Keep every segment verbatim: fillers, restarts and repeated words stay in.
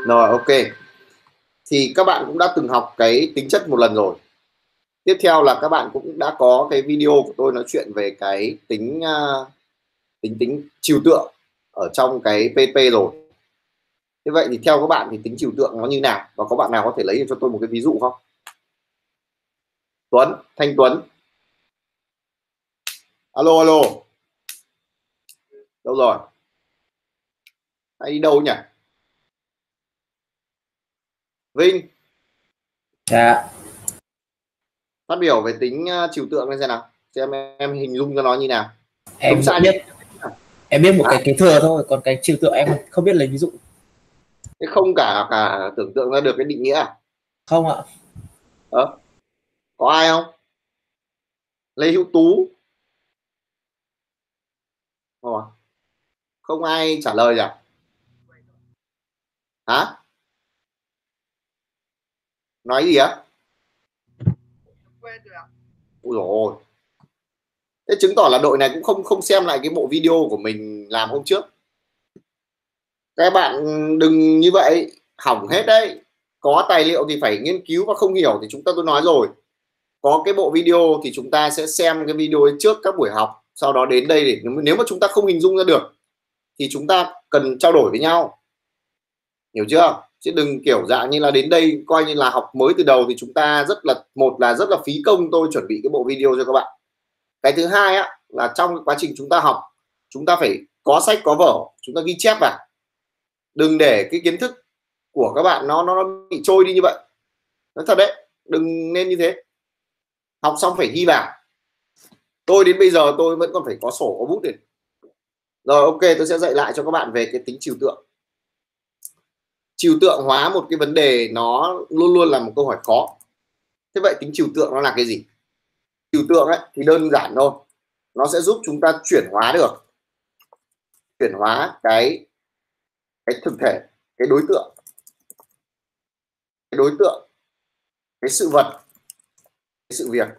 Rồi, ok. Thì các bạn cũng đã từng học cái tính chất một lần rồi. Tiếp theo là các bạn cũng đã có cái video của tôi nói chuyện về cái tính uh, tính tính trừu tượng ở trong cái pê pê rồi. Thế vậy thì theo các bạn thì tính trừu tượng nó như nào, và có bạn nào có thể lấy cho tôi một cái ví dụ không? Tuấn, Thanh Tuấn. Alo, alo. Đâu rồi? Hay đi đâu nhỉ? Vinh. Dạ. Phát biểu về tính uh, trừu tượng lên xem nào. Xem em, em hình dung cho nó như nào. Đúng Em sai biết như em biết một à, cái kế thừa thôi, còn cái trừu tượng em không biết lấy ví dụ. thế không cả cả tưởng tượng ra được cái định nghĩa à? Không ạ. Ờ, có ai không? Lê Hữu Tú. Ồ, không ai trả lời à? Hả? Nói gì á? Ui dồi ôi. Thế chứng tỏ là đội này cũng không không xem lại cái bộ video của mình làm hôm trước. Các bạn đừng như vậy, hỏng hết đấy. Có tài liệu thì phải nghiên cứu, và không hiểu thì chúng ta tôi nói rồi. Có cái bộ video thì chúng ta sẽ xem cái video ấy trước các buổi học, sau đó đến đây để nếu mà chúng ta không hình dung ra được thì chúng ta cần trao đổi với nhau. Hiểu chưa? Chứ đừng kiểu dạng như là đến đây coi như là học mới từ đầu, thì chúng ta rất là một là rất là phí công tôi chuẩn bị cái bộ video cho các bạn. Cái thứ hai á là trong cái quá trình chúng ta học, chúng ta phải có sách có vở, chúng ta ghi chép vào, đừng để cái kiến thức của các bạn nó nó bị trôi đi như vậy. Nói thật đấy, đừng nên như thế. Học xong phải ghi vào. Tôi đến bây giờ tôi vẫn còn phải có sổ có bút để. Rồi, ok, tôi sẽ dạy lại cho các bạn về cái tính trừu tượng. Trừu tượng hóa một cái vấn đề nó luôn luôn là một câu hỏi khó. Thế vậy tính trừu tượng nó là cái gì? Trừu tượng ấy thì đơn giản thôi, nó sẽ giúp chúng ta chuyển hóa được, chuyển hóa cái cái thực thể, cái đối tượng, cái đối tượng, cái sự vật, cái sự việc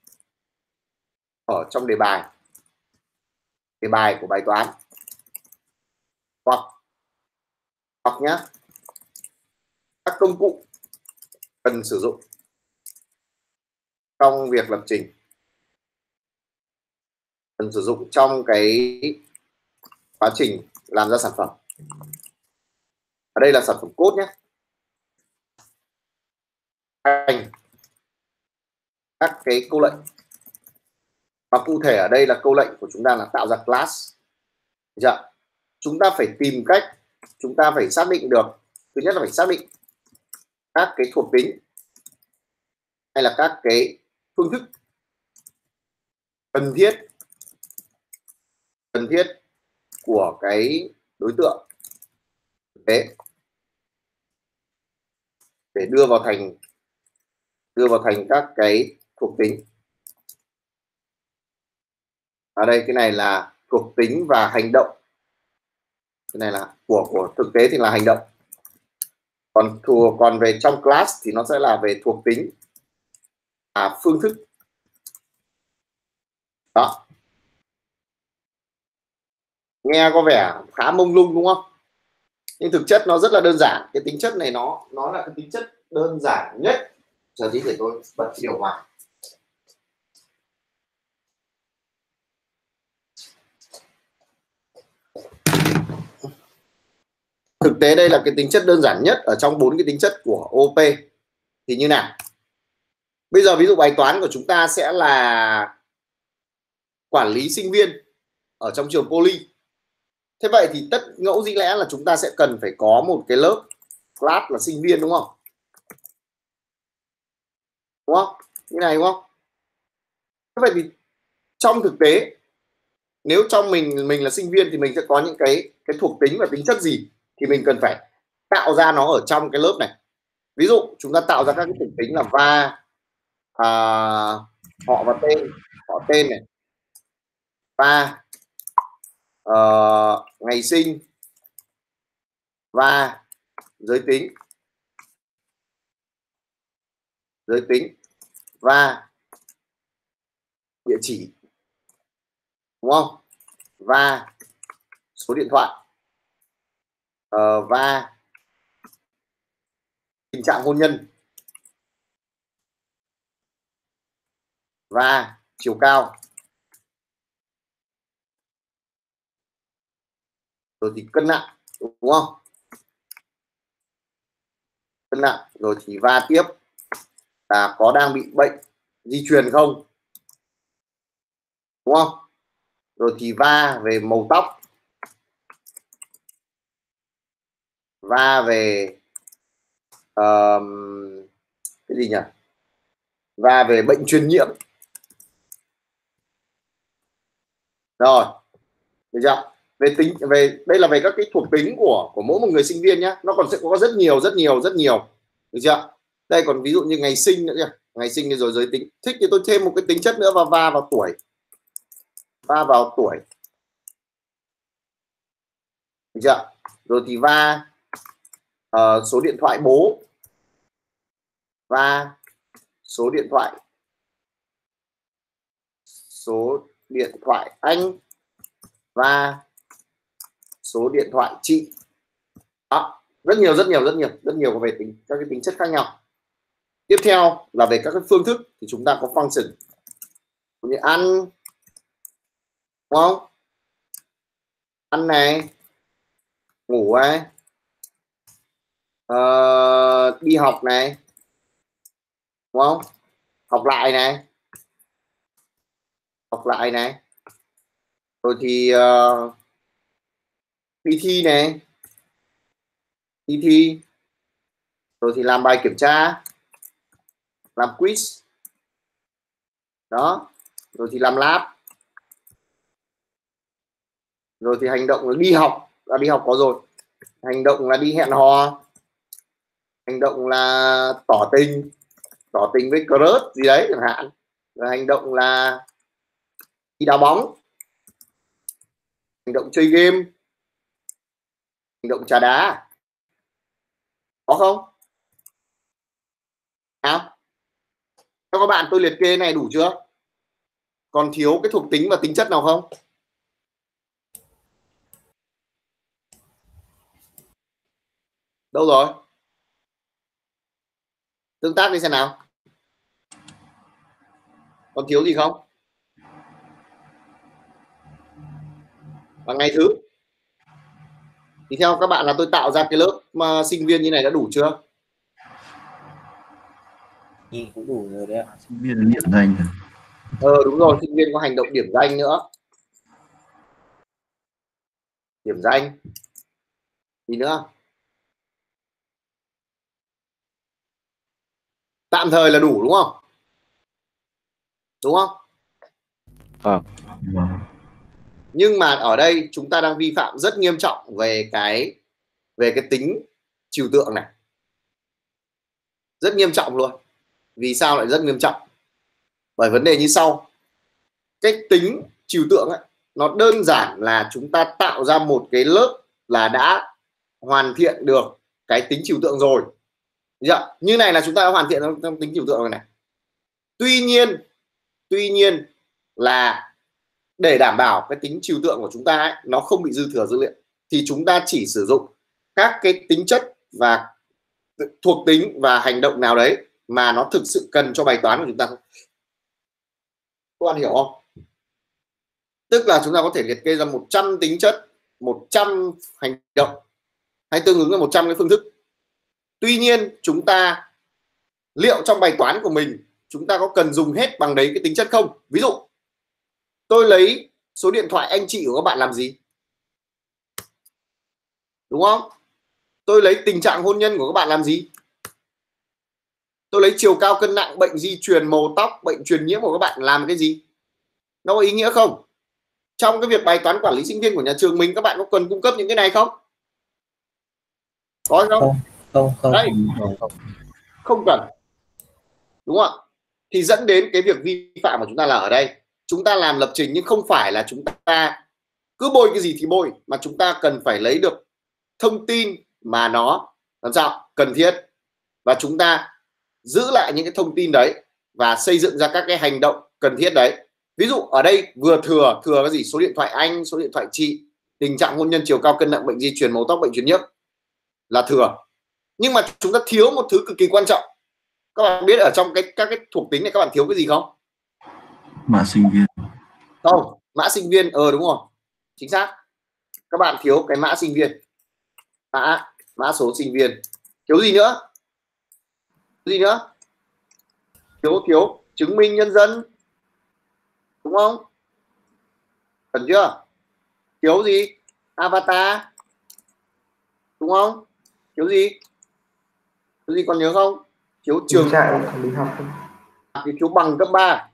ở trong đề bài, đề bài của bài toán, hoặc hoặc nhá, các công cụ cần sử dụng trong việc lập trình, cần sử dụng trong cái quá trình làm ra sản phẩm. Ở đây là sản phẩm code nhé, thành các cái câu lệnh, và cụ thể ở đây là câu lệnh của chúng ta là tạo ra class. Được. Chúng ta phải tìm cách, chúng ta phải xác định được, thứ nhất là phải xác định các cái thuộc tính hay là các cái phương thức cần thiết cần thiết của cái đối tượng thế để đưa vào thành đưa vào thành các cái thuộc tính. Ở đây cái này là thuộc tính và hành động, cái này là của của thực tế thì là hành động, còn thuộc còn về trong class thì nó sẽ là về thuộc tính và phương thức. Đó, nghe có vẻ khá mông lung đúng không? Nhưng thực chất nó rất là đơn giản. Cái tính chất này nó nó là cái tính chất đơn giản nhất. Giờ tí để tôi bật điều hòa. Thực tế đây là cái tính chất đơn giản nhất ở trong bốn cái tính chất của ô pê. Thì như nào? Bây giờ ví dụ bài toán của chúng ta sẽ là quản lý sinh viên ở trong trường poly. Thế vậy thì tất ngẫu dĩ lẽ là chúng ta sẽ cần phải có một cái lớp class là sinh viên đúng không? Đúng không? Như này đúng không? Thế vậy thì trong thực tế, nếu trong mình mình là sinh viên thì mình sẽ có những cái cái thuộc tính và tính chất gì thì mình cần phải tạo ra nó ở trong cái lớp này. Ví dụ chúng ta tạo ra các cái thuộc tính là va, à, họ và tên, họ tên này, va, uh, ngày sinh, và giới tính, giới tính và địa chỉ, đúng không? Và số điện thoại, uh, và tình trạng hôn nhân và chiều cao, rồi thì cân nặng, đúng không? Cân nặng rồi thì va tiếp là có đang bị bệnh di truyền không, đúng không? Rồi thì va về màu tóc, va về uh, cái gì nhỉ, va về bệnh truyền nhiễm. Rồi, được chưa? Về tính về đây là về các cái thuộc tính của của mỗi một người sinh viên nhé, nó còn sẽ có rất nhiều rất nhiều rất nhiều, được chưa? Đây còn ví dụ như ngày sinh nữa nhỉ, ngày sinh rồi giới tính, thích thì tôi thêm một cái tính chất nữa và va vào tuổi, va vào tuổi, được chưa? Rồi thì va uh, số điện thoại bố, va số điện thoại số điện thoại anh, và số điện thoại chị. Đó, rất nhiều rất nhiều rất nhiều rất nhiều về tính các cái tính chất khác nhau. Tiếp theo là về các cái phương thức thì chúng ta có function như ăn, đúng không? Ăn này, ngủ này, uh, đi học này, đúng không? Học lại này, học lại này, rồi thì uh, đi thi này, đi thi, rồi thì làm bài kiểm tra, làm quiz, đó, rồi thì làm lab, rồi thì hành động là đi học, là đi học có rồi, hành động là đi hẹn hò, hành động là tỏ tình, tỏ tình với crush gì đấy chẳng hạn, rồi hành động là đi đá bóng, hành động chơi game, hành động trà đá, có không? À, các bạn tôi liệt kê này đủ chưa? Còn thiếu cái thuộc tính và tính chất nào không? Đâu rồi? Tương tác đi xem nào. Còn thiếu gì không? Và ngày thứ thì theo các bạn là tôi tạo ra cái lớp mà sinh viên như này đã đủ chưa? Nhìn cũng đủ rồi đấy ạ. Sinh viên điểm danh. Ờ đúng rồi, sinh viên có hành động điểm danh nữa. Điểm danh gì nữa? Tạm thời là đủ đúng không? Đúng không? À. Nhưng mà ở đây chúng ta đang vi phạm rất nghiêm trọng về cái về cái tính trừu tượng này, rất nghiêm trọng luôn. Vì sao lại rất nghiêm trọng? Bởi vấn đề như sau. Cái tính trừu tượng ấy, nó đơn giản là chúng ta tạo ra một cái lớp là đã hoàn thiện được cái tính trừu tượng rồi. Như này là chúng ta đã hoàn thiện trong tính trừu tượng rồi này. Tuy nhiên, tuy nhiên là để đảm bảo cái tính trừu tượng của chúng ta ấy, nó không bị dư thừa dữ liệu thì chúng ta chỉ sử dụng các cái tính chất và thuộc tính và hành động nào đấy mà nó thực sự cần cho bài toán của chúng ta. Các bạn hiểu không? Tức là chúng ta có thể liệt kê ra một trăm tính chất, một trăm hành động hay tương ứng với một trăm cái phương thức. Tuy nhiên chúng ta liệu trong bài toán của mình chúng ta có cần dùng hết bằng đấy cái tính chất không? Ví dụ tôi lấy số điện thoại anh chị của các bạn làm gì? Đúng không? Tôi lấy tình trạng hôn nhân của các bạn làm gì? Tôi lấy chiều cao cân nặng, bệnh di truyền, màu tóc, bệnh truyền nhiễm của các bạn làm cái gì? Nó có ý nghĩa không? Trong cái việc bài toán quản lý sinh viên của nhà trường mình các bạn có cần cung cấp những cái này không? Có không? Không, không, không. Đây, không, không cần. Đúng không ạ? Thì dẫn đến cái việc vi phạm của chúng ta là ở đây. Chúng ta làm lập trình nhưng không phải là chúng ta cứ bôi cái gì thì bôi, mà chúng ta cần phải lấy được thông tin mà nó làm sao cần thiết và chúng ta giữ lại những cái thông tin đấy và xây dựng ra các cái hành động cần thiết đấy. Ví dụ ở đây vừa thừa thừa cái gì? Số điện thoại anh, số điện thoại chị, tình trạng hôn nhân, chiều cao cân nặng, bệnh di truyền, màu tóc, bệnh truyền nhiễm là thừa. Nhưng mà chúng ta thiếu một thứ cực kỳ quan trọng. Các bạn biết ở trong cái các cái thuộc tính này các bạn thiếu cái gì không? Mã sinh viên. Không, mã sinh viên. Ờ đúng rồi, chính xác. Các bạn thiếu cái mã sinh viên, mã mã số sinh viên. Thiếu gì nữa? Thiếu gì nữa? Thiếu thiếu chứng minh nhân dân, đúng không? Cần chưa? Thiếu gì? Avatar, đúng không? Thiếu gì? Thiếu gì còn nhớ không? Thiếu trường trại đi học. thì thiếu bằng cấp ba,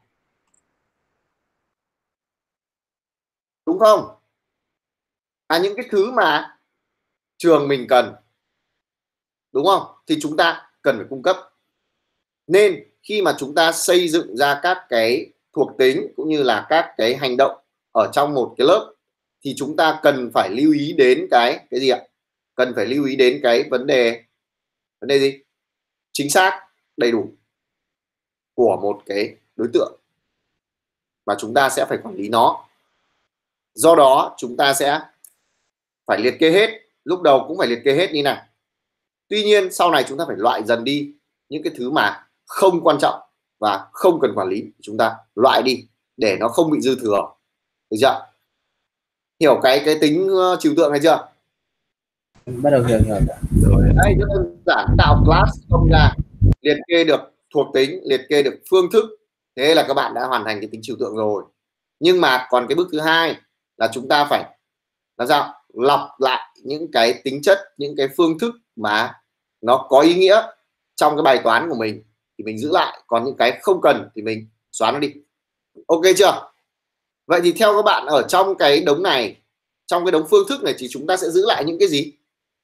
đúng không? À, những cái thứ mà trường mình cần, đúng không, thì chúng ta cần phải cung cấp. Nên khi mà chúng ta xây dựng ra các cái thuộc tính cũng như là các cái hành động ở trong một cái lớp thì chúng ta cần phải lưu ý đến cái cái gì ạ? Cần phải lưu ý đến cái vấn đề vấn đề gì? Chính xác, đầy đủ của một cái đối tượng và chúng ta sẽ phải quản lý nó. Do đó chúng ta sẽ phải liệt kê hết, lúc đầu cũng phải liệt kê hết như này. Tuy nhiên sau này chúng ta phải loại dần đi những cái thứ mà không quan trọng và không cần quản lý, chúng ta loại đi để nó không bị dư thừa, được chưa? Hiểu cái cái tính uh, trừu tượng này chưa? Bắt đầu hiểu hiểu Rồi. Đây rất đơn giản, tạo class không ra, liệt kê được thuộc tính, liệt kê được phương thức, thế là các bạn đã hoàn thành cái tính trừu tượng rồi. Nhưng mà còn cái bước thứ hai là chúng ta phải làm sao lọc lại những cái tính chất, những cái phương thức mà nó có ý nghĩa trong cái bài toán của mình thì mình giữ lại, còn những cái không cần thì mình xóa nó đi. Ok chưa? Vậy thì theo các bạn ở trong cái đống này, trong cái đống phương thức này thì chúng ta sẽ giữ lại những cái gì?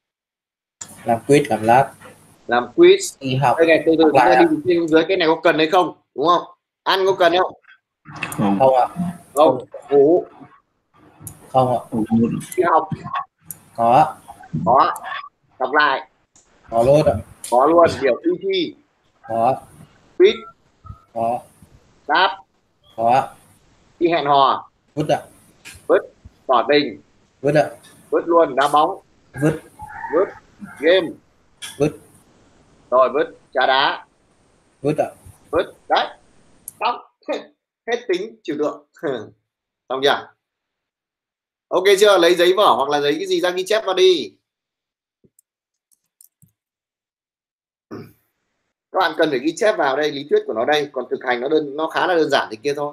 làm quiz làm lab Làm quiz. đi học. Đây này, từ từ chúng ta lại đi trên dưới, cái này có cần hay không, đúng không? Ăn có cần không? Không. không ạ? Không. Ngủ. Không ạ? Không. Đi học. Có. Có. Đọc lại. Có luôn ạ. Có luôn. Biểu tư thi. Có. Quiz. Có. Đáp. Có. Đi hẹn hò. Vứt ạ. Vứt. Tỏ tình. Vứt ạ. Vứt luôn. Đá bóng. Vứt. Vứt. Game. Vứt. Rồi vứt. Trà đá. Vứt ạ. Vứt. Đấy, xong. Hết tính trừu tượng. Xong chưa? Ok chưa? Lấy giấy vở hoặc là giấy cái gì ra ghi chép vào đi. Các bạn cần phải ghi chép vào đây, lý thuyết của nó đây, còn thực hành nó đơn nó khá là đơn giản thì kia thôi.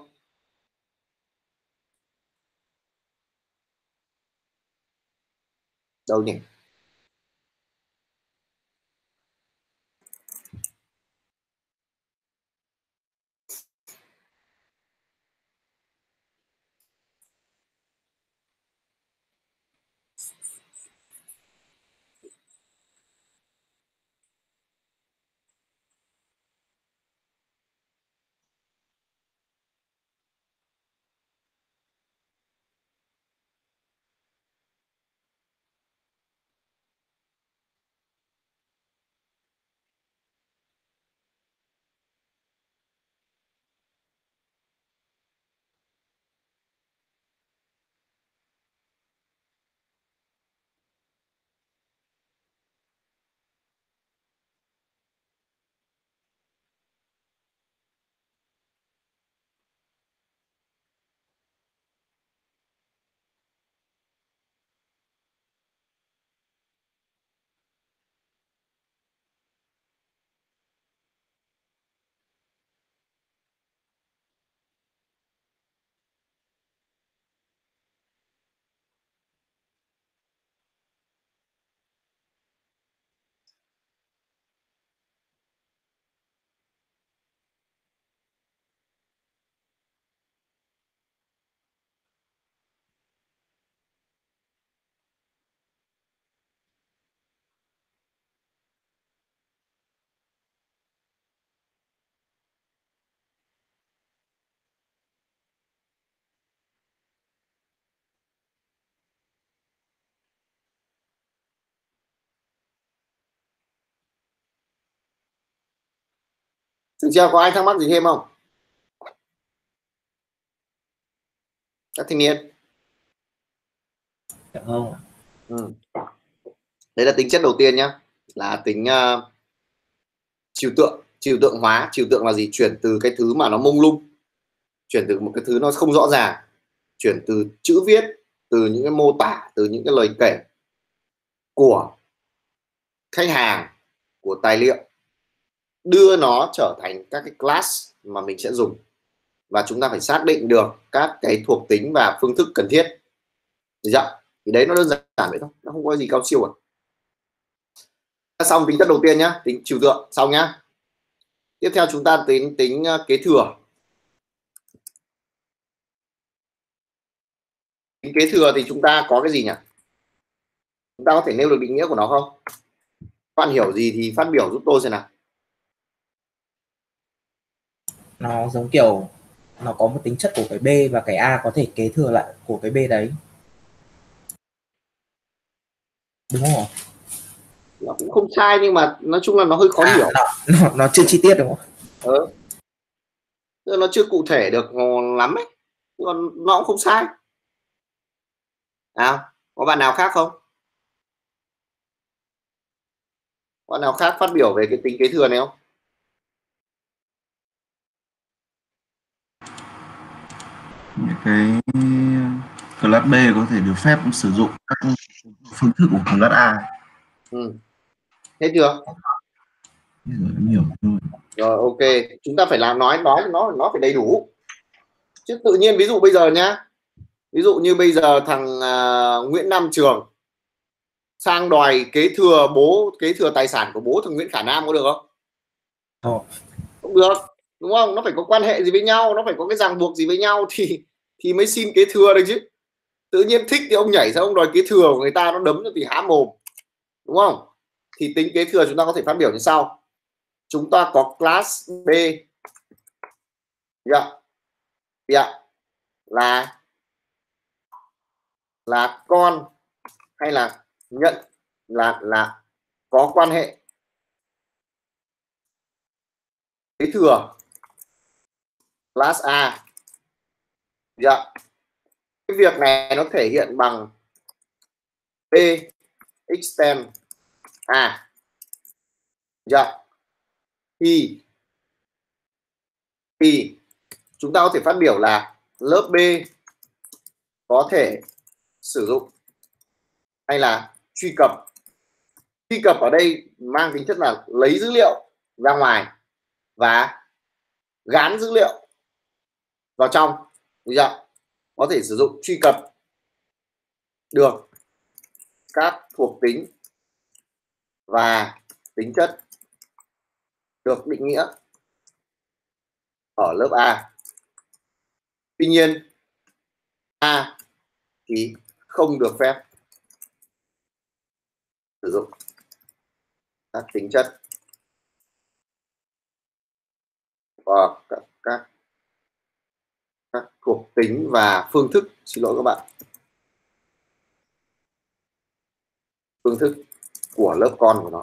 Đâu nhỉ? Được chưa? Có ai thắc mắc gì thêm không? Các thanh niên. Dạ không. Ừ. Đấy là tính chất đầu tiên nhá. là tính uh, trừu tượng. Trừu tượng hóa, trừu tượng là gì? Chuyển từ cái thứ mà nó mông lung, chuyển từ một cái thứ nó không rõ ràng, chuyển từ chữ viết, từ những cái mô tả, từ những cái lời kể của khách hàng, của tài liệu, đưa nó trở thành các cái class mà mình sẽ dùng. Và chúng ta phải xác định được các cái thuộc tính và phương thức cần thiết. Dạ. Thì đấy nó đơn giản vậy thôi, nó không có gì cao siêu cả. Xong tính chất đầu tiên nhá, tính trừu tượng xong nhá. Tiếp theo chúng ta tính tính kế thừa. Tính kế thừa thì chúng ta có cái gì nhỉ? Chúng ta có thể nêu được định nghĩa của nó không? Bạn hiểu gì thì phát biểu giúp tôi xem nào. Nó giống kiểu nó có một tính chất của cái B và cái A có thể kế thừa lại của cái B đấy, đúng không? Nó cũng không sai nhưng mà nói chung là nó hơi khó à, hiểu. nó, nó, nó chưa chi tiết đúng không? Ừ. Nó chưa cụ thể được lắm ấy, còn nó cũng không sai. À, có bạn nào khác không? Bạn nào khác phát biểu về cái tính kế thừa này không? Những cái class B có thể được phép sử dụng các phương thức của class A. Ừ. Hết chưa? Rồi em hiểu rồi. Rồi ok, chúng ta phải làm nói nói nó nó phải đầy đủ. Chứ tự nhiên ví dụ bây giờ nhá, ví dụ như bây giờ thằng uh, Nguyễn Nam Trường sang đòi kế thừa bố kế thừa tài sản của bố thằng Nguyễn Khả Nam có được không? Ồ. Không được, đúng không? Nó phải có quan hệ gì với nhau, nó phải có cái ràng buộc gì với nhau thì thì mới xin kế thừa được chứ. Tự nhiên thích thì ông nhảy sang ông đòi kế thừa của người ta, nó đấm cho thì há mồm, đúng không? Thì tính kế thừa chúng ta có thể phát biểu như sau. Chúng ta có class B, dạ, dạ, là là con hay là nhận, là là có quan hệ kế thừa class A. Dạ. Cái việc này nó thể hiện bằng B extend A. Dạ. Thì thì chúng ta có thể phát biểu là lớp B có thể sử dụng hay là truy cập. Truy cập ở đây mang tính chất là lấy dữ liệu ra ngoài và gán dữ liệu vào trong. Dạ. Có thể sử dụng truy cập được các thuộc tính và tính chất được định nghĩa ở lớp A. Tuy nhiên A thì không được phép sử dụng các tính chất và các, các các thuộc tính và phương thức, xin lỗi các bạn, phương thức của lớp con của nó.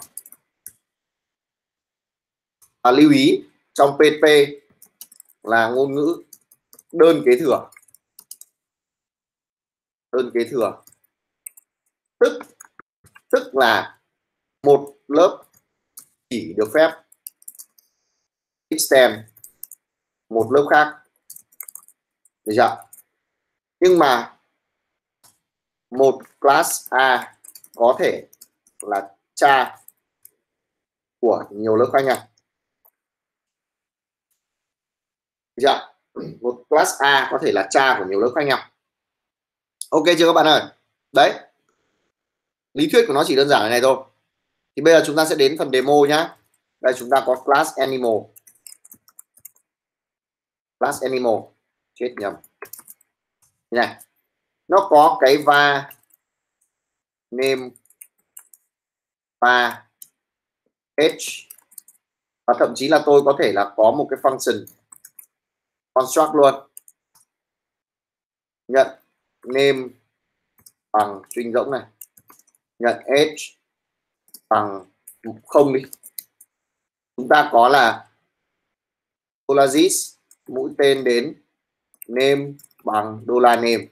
À, lưu ý trong pê pê là ngôn ngữ đơn kế thừa. Đơn kế thừa tức tức là một lớp chỉ được phép extend một lớp khác, được chưa? Nhưng mà một class A có thể là cha của nhiều lớp khác nhau. Được chưa? Một class A có thể là cha của nhiều lớp khác nhau. Ok chưa các bạn ơi? Đấy, lý thuyết của nó chỉ đơn giản này thôi. Thì bây giờ chúng ta sẽ đến phần demo nhá. Đây chúng ta có class animal. Class animal, chết nhầm. Thế này, nó có cái va name và age, và thậm chí là tôi có thể là có một cái function construct luôn, nhận name bằng string rỗng này, nhận age bằng không đi. Chúng ta có là dollar this mũi tên đến name bằng dollar name,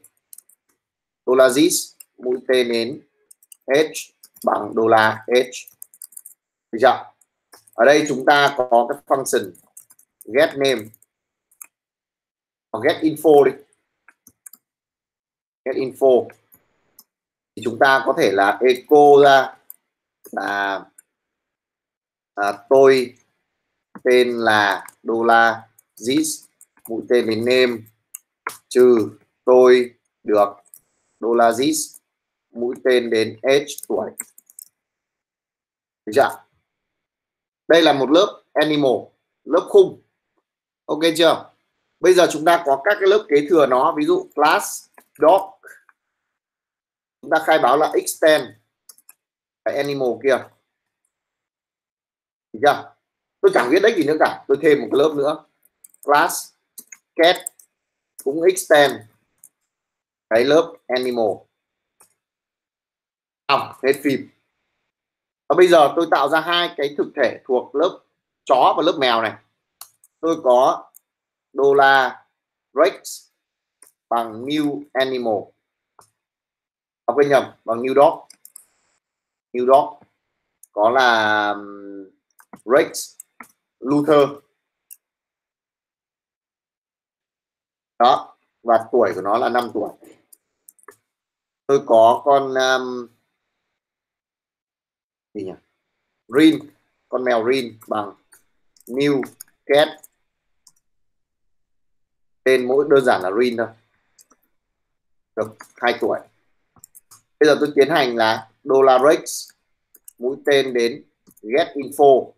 dollar this mũi tên đến age bằng dollar age. Được chưa? Ở đây chúng ta có cái function get name hoặc get info đi, get info thì chúng ta có thể là echo ra là à, tôi tên là đô la this, mũi tên đến name trừ tôi được đô la this, mũi tên đến age tuổi. Được chưa? Đây là một lớp animal, lớp khung. Ok chưa? Bây giờ chúng ta có các cái lớp kế thừa nó, ví dụ class dog, chúng ta khai báo là extend cái animal kia. Được chưa? Tôi chẳng biết đấy gì nữa cả, tôi thêm một cái lớp nữa class cat cũng extend cái lớp animal. Xong hết phim. Và bây giờ tôi tạo ra hai cái thực thể thuộc lớp chó và lớp mèo này. Tôi có đô la Rex bằng new animal, à, quên nhầm, bằng new dog. New dog có là Rex Luther đó, và tuổi của nó là năm tuổi. Tôi có con um, gì nhỉ, Rin, con mèo Rin bằng new cat, tên mỗi đơn giản là Rin thôi, được hai tuổi. Bây giờ tôi tiến hành là đô la Rex, mũi tên đến get info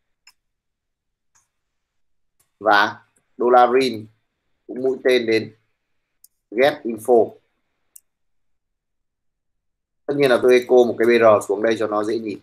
và đô la Rin cũng mũi tên đến get info. Tất nhiên là tôi echo một cái bê rờ xuống đây cho nó dễ nhìn.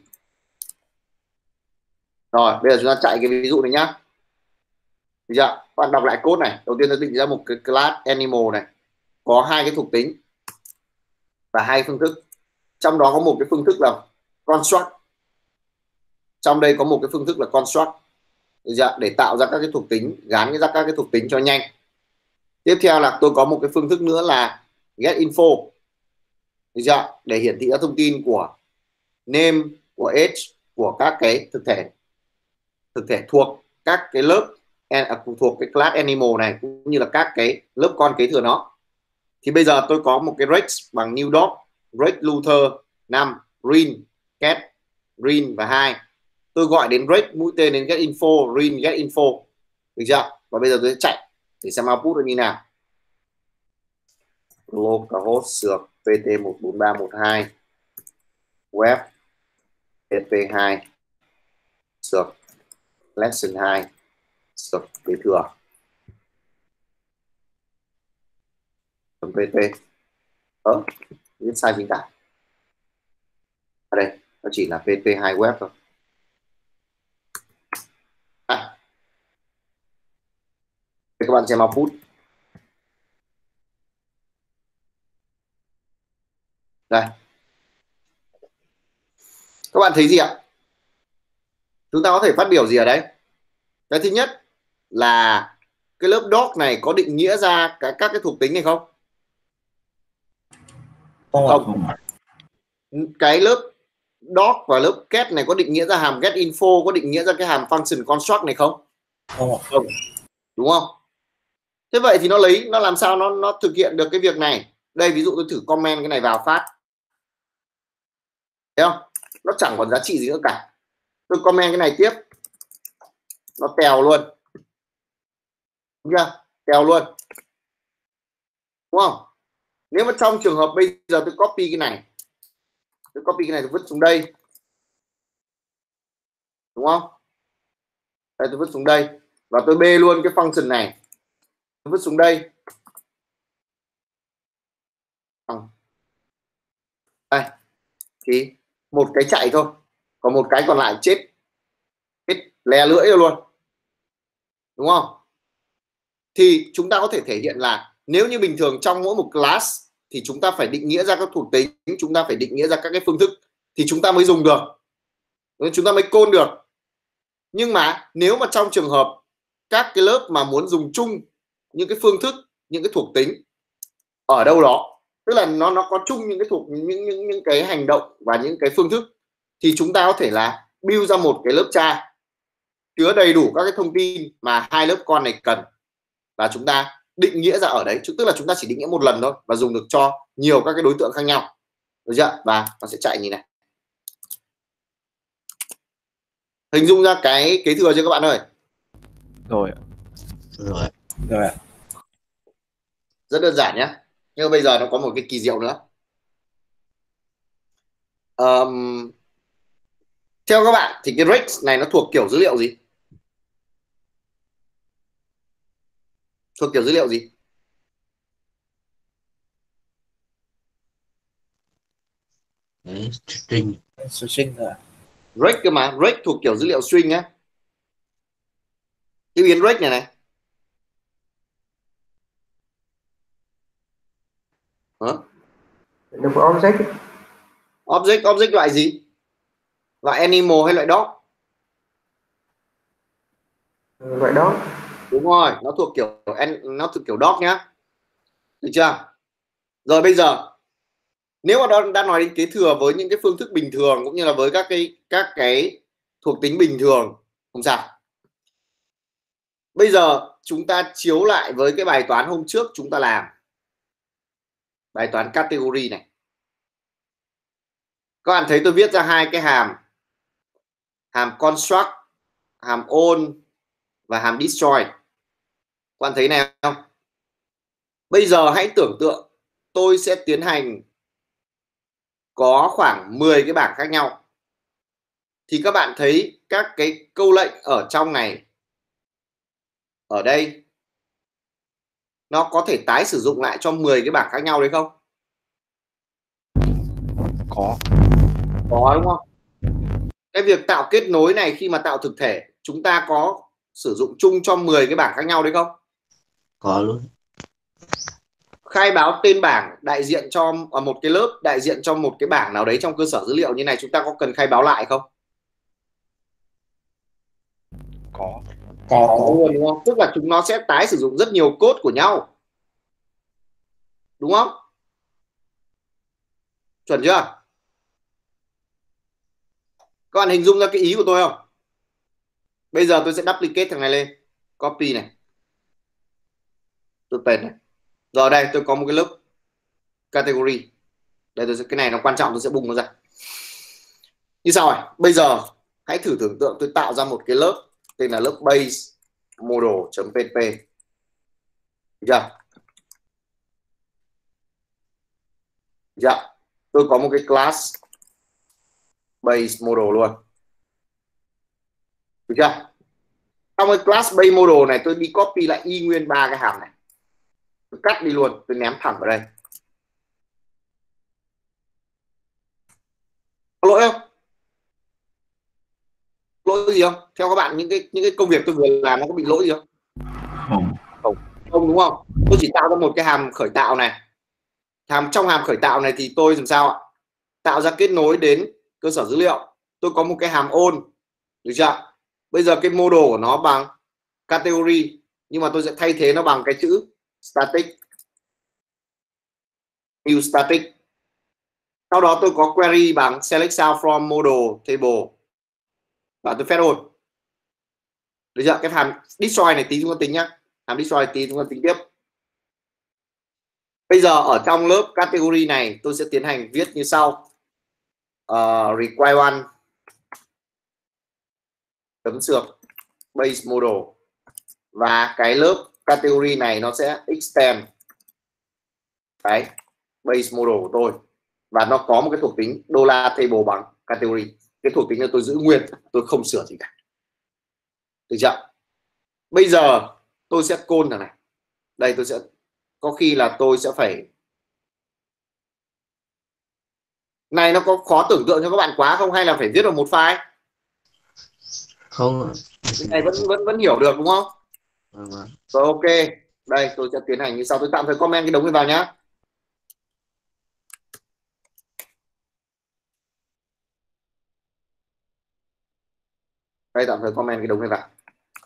Rồi bây giờ chúng ta chạy cái ví dụ này nhá. Được chưa? Các bạn đọc lại code này. Đầu tiên tôi định ra một cái class animal này, có hai cái thuộc tính và hai phương thức. Trong đó có một cái phương thức là construct, trong đây có một cái phương thức là construct. Được chưa? Để tạo ra các cái thuộc tính, gắn ra các cái thuộc tính cho nhanh. Tiếp theo là tôi có một cái phương thức nữa là get info. Được chưa? Để hiển thị ra thông tin của name, của age, của các cái thực thể thực thể thuộc các cái lớp à, thuộc cái class animal này, cũng như là các cái lớp con kế thừa nó. Thì bây giờ tôi có một cái Rex bằng new dog, Rex Luther năm, Rin cat, Rin và hai. Tôi gọi đến Rex mũi tên đến get info, Rin get info. Được chưa? Và bây giờ tôi sẽ chạy để xem output nó như nào. Localhost sược pt một bốn ba một hai web pt hai sược lesson hai sược kế thừa pt. Ờ, viết sai chính tả. Ở đây nó chỉ là pt hai web thôi. À, các bạn xem output. Đây, các bạn thấy gì ạ? Chúng ta có thể phát biểu gì ở đây? Cái thứ nhất là cái lớp dog này có định nghĩa ra cái, các cái thuộc tính này không? Không, không. Cái lớp dog và lớp get này có định nghĩa ra hàm get info, có định nghĩa ra cái hàm function construct này không? Không. Không. Đúng không? Thế vậy thì nó lấy, nó làm sao nó nó thực hiện được cái việc này? Đây ví dụ tôi thử comment cái này vào phát. Thấy không? Nó chẳng còn giá trị gì nữa cả. Tôi comment cái này tiếp, nó tèo luôn. Đúng chưa? Tèo luôn. Đúng không? Nếu mà trong trường hợp bây giờ tôi copy cái này, tôi copy cái này tôi vứt xuống đây, đúng không? Đây tôi vứt xuống đây và tôi bê luôn cái function này, tôi vứt xuống đây. Đây thì một cái chạy thôi, còn một cái còn lại chết chết le lưỡi rồi luôn, đúng không? Thì chúng ta có thể thể hiện là nếu như bình thường trong mỗi một class thì chúng ta phải định nghĩa ra các thuộc tính, chúng ta phải định nghĩa ra các cái phương thức thì chúng ta mới dùng được, chúng ta mới code được. Nhưng mà nếu mà trong trường hợp các cái lớp mà muốn dùng chung những cái phương thức, những cái thuộc tính ở đâu đó, tức là nó nó có chung những cái thuộc những những những cái hành động và những cái phương thức, thì chúng ta có thể là build ra một cái lớp cha chứa đầy đủ các cái thông tin mà hai lớp con này cần, và chúng ta định nghĩa ra ở đấy, tức là chúng ta chỉ định nghĩa một lần thôi và dùng được cho nhiều các cái đối tượng khác nhau, được chưa? Và nó sẽ chạy như này. Hình dung ra cái kế thừa chưa các bạn ơi? Rồi. Rồi. Rồi ạ. Rất đơn giản nhé. Nhưng bây giờ nó có một cái kỳ diệu nữa. Um, theo các bạn thì cái rex này nó thuộc kiểu dữ liệu gì? Thuộc kiểu dữ liệu gì? Đấy, string. String rồi ạ. Rex cơ mà, rex thuộc kiểu dữ liệu string á. Cái biến rex này này. Hả? Được object. Object, object loại gì? Loại animal hay loại dog? Loại dog. Đúng rồi, nó thuộc kiểu nó thuộc kiểu dog nhá. Được chưa? Rồi bây giờ nếu mà đã nói đến kế thừa với những cái phương thức bình thường cũng như là với các cái các cái thuộc tính bình thường không sao. Bây giờ chúng ta chiếu lại với cái bài toán hôm trước chúng ta làm. Bài toán category này. Các bạn thấy tôi viết ra hai cái hàm. Hàm construct, hàm own và hàm destroy. Các bạn thấy này không? Bây giờ hãy tưởng tượng tôi sẽ tiến hành có khoảng mười cái bảng khác nhau. Thì các bạn thấy các cái câu lệnh ở trong này, ở đây, nó có thể tái sử dụng lại cho mười cái bảng khác nhau đấy không? Có. Có đúng không? Cái việc tạo kết nối này khi mà tạo thực thể chúng ta có sử dụng chung cho mười cái bảng khác nhau đấy không? Có luôn. Khai báo tên bảng đại diện cho một cái lớp, đại diện cho một cái bảng nào đấy trong cơ sở dữ liệu như này, chúng ta có cần khai báo lại không? Có. Có, có luôn đúng không? Tức là chúng nó sẽ tái sử dụng rất nhiều code của nhau, đúng không? Chuẩn chưa? Các bạn hình dung ra cái ý của tôi không? Bây giờ tôi sẽ duplicate thằng này lên, copy này, tôi paste này. Rồi đây tôi có một cái lớp category. Đây tôi sẽ, cái này nó quan trọng, tôi sẽ bung nó ra. Như sau này, bây giờ hãy thử tưởng tượng tôi tạo ra một cái lớp tên là lớp base model.pp. Được chưa? Được chưa? Tôi có một cái class base model luôn. Được chưa? Trong cái class base model này tôi đi copy lại y nguyên ba cái hàm này. Tôi cắt đi luôn, tôi ném thẳng vào đây. Có lỗi không? Lỗi gì không? Theo các bạn những cái những cái công việc tôi vừa làm nó có bị lỗi gì không? Không. Không. Không đúng không? Tôi chỉ tạo ra một cái hàm khởi tạo này. Hàm trong hàm khởi tạo này thì tôi làm sao ạ? Tạo ra kết nối đến cơ sở dữ liệu. Tôi có một cái hàm own, được chưa? Bây giờ cái model của nó bằng category, nhưng mà tôi sẽ thay thế nó bằng cái chữ static, new static. Sau đó tôi có query bằng select cell from model table và tôi fetch all. Được chưa? Cái hàm destroy này tí chúng ta tính nhá. Hàm destroy tí chúng ta tính tiếp. Bây giờ ở trong lớp category này tôi sẽ tiến hành viết như sau. Uh, require one chấm sược base model, và cái lớp category này nó sẽ extend cái base model của tôi, và nó có một cái thuộc tính dollar table bằng category. Cái thuộc tính này tôi giữ nguyên, tôi không sửa gì cả. Được chưa? Bây giờ tôi sẽ call thằng này. Đây tôi sẽ có khi là tôi sẽ phải, này nó có khó tưởng tượng cho các bạn quá không, hay là phải viết vào một file? Không. Cái này vẫn vẫn vẫn hiểu được đúng không? Vâng. Rồi ok. Đây tôi sẽ tiến hành như sau, tôi tạm thời comment cái đống này vào nhá. Đây tạm thời comment cái đống này vào.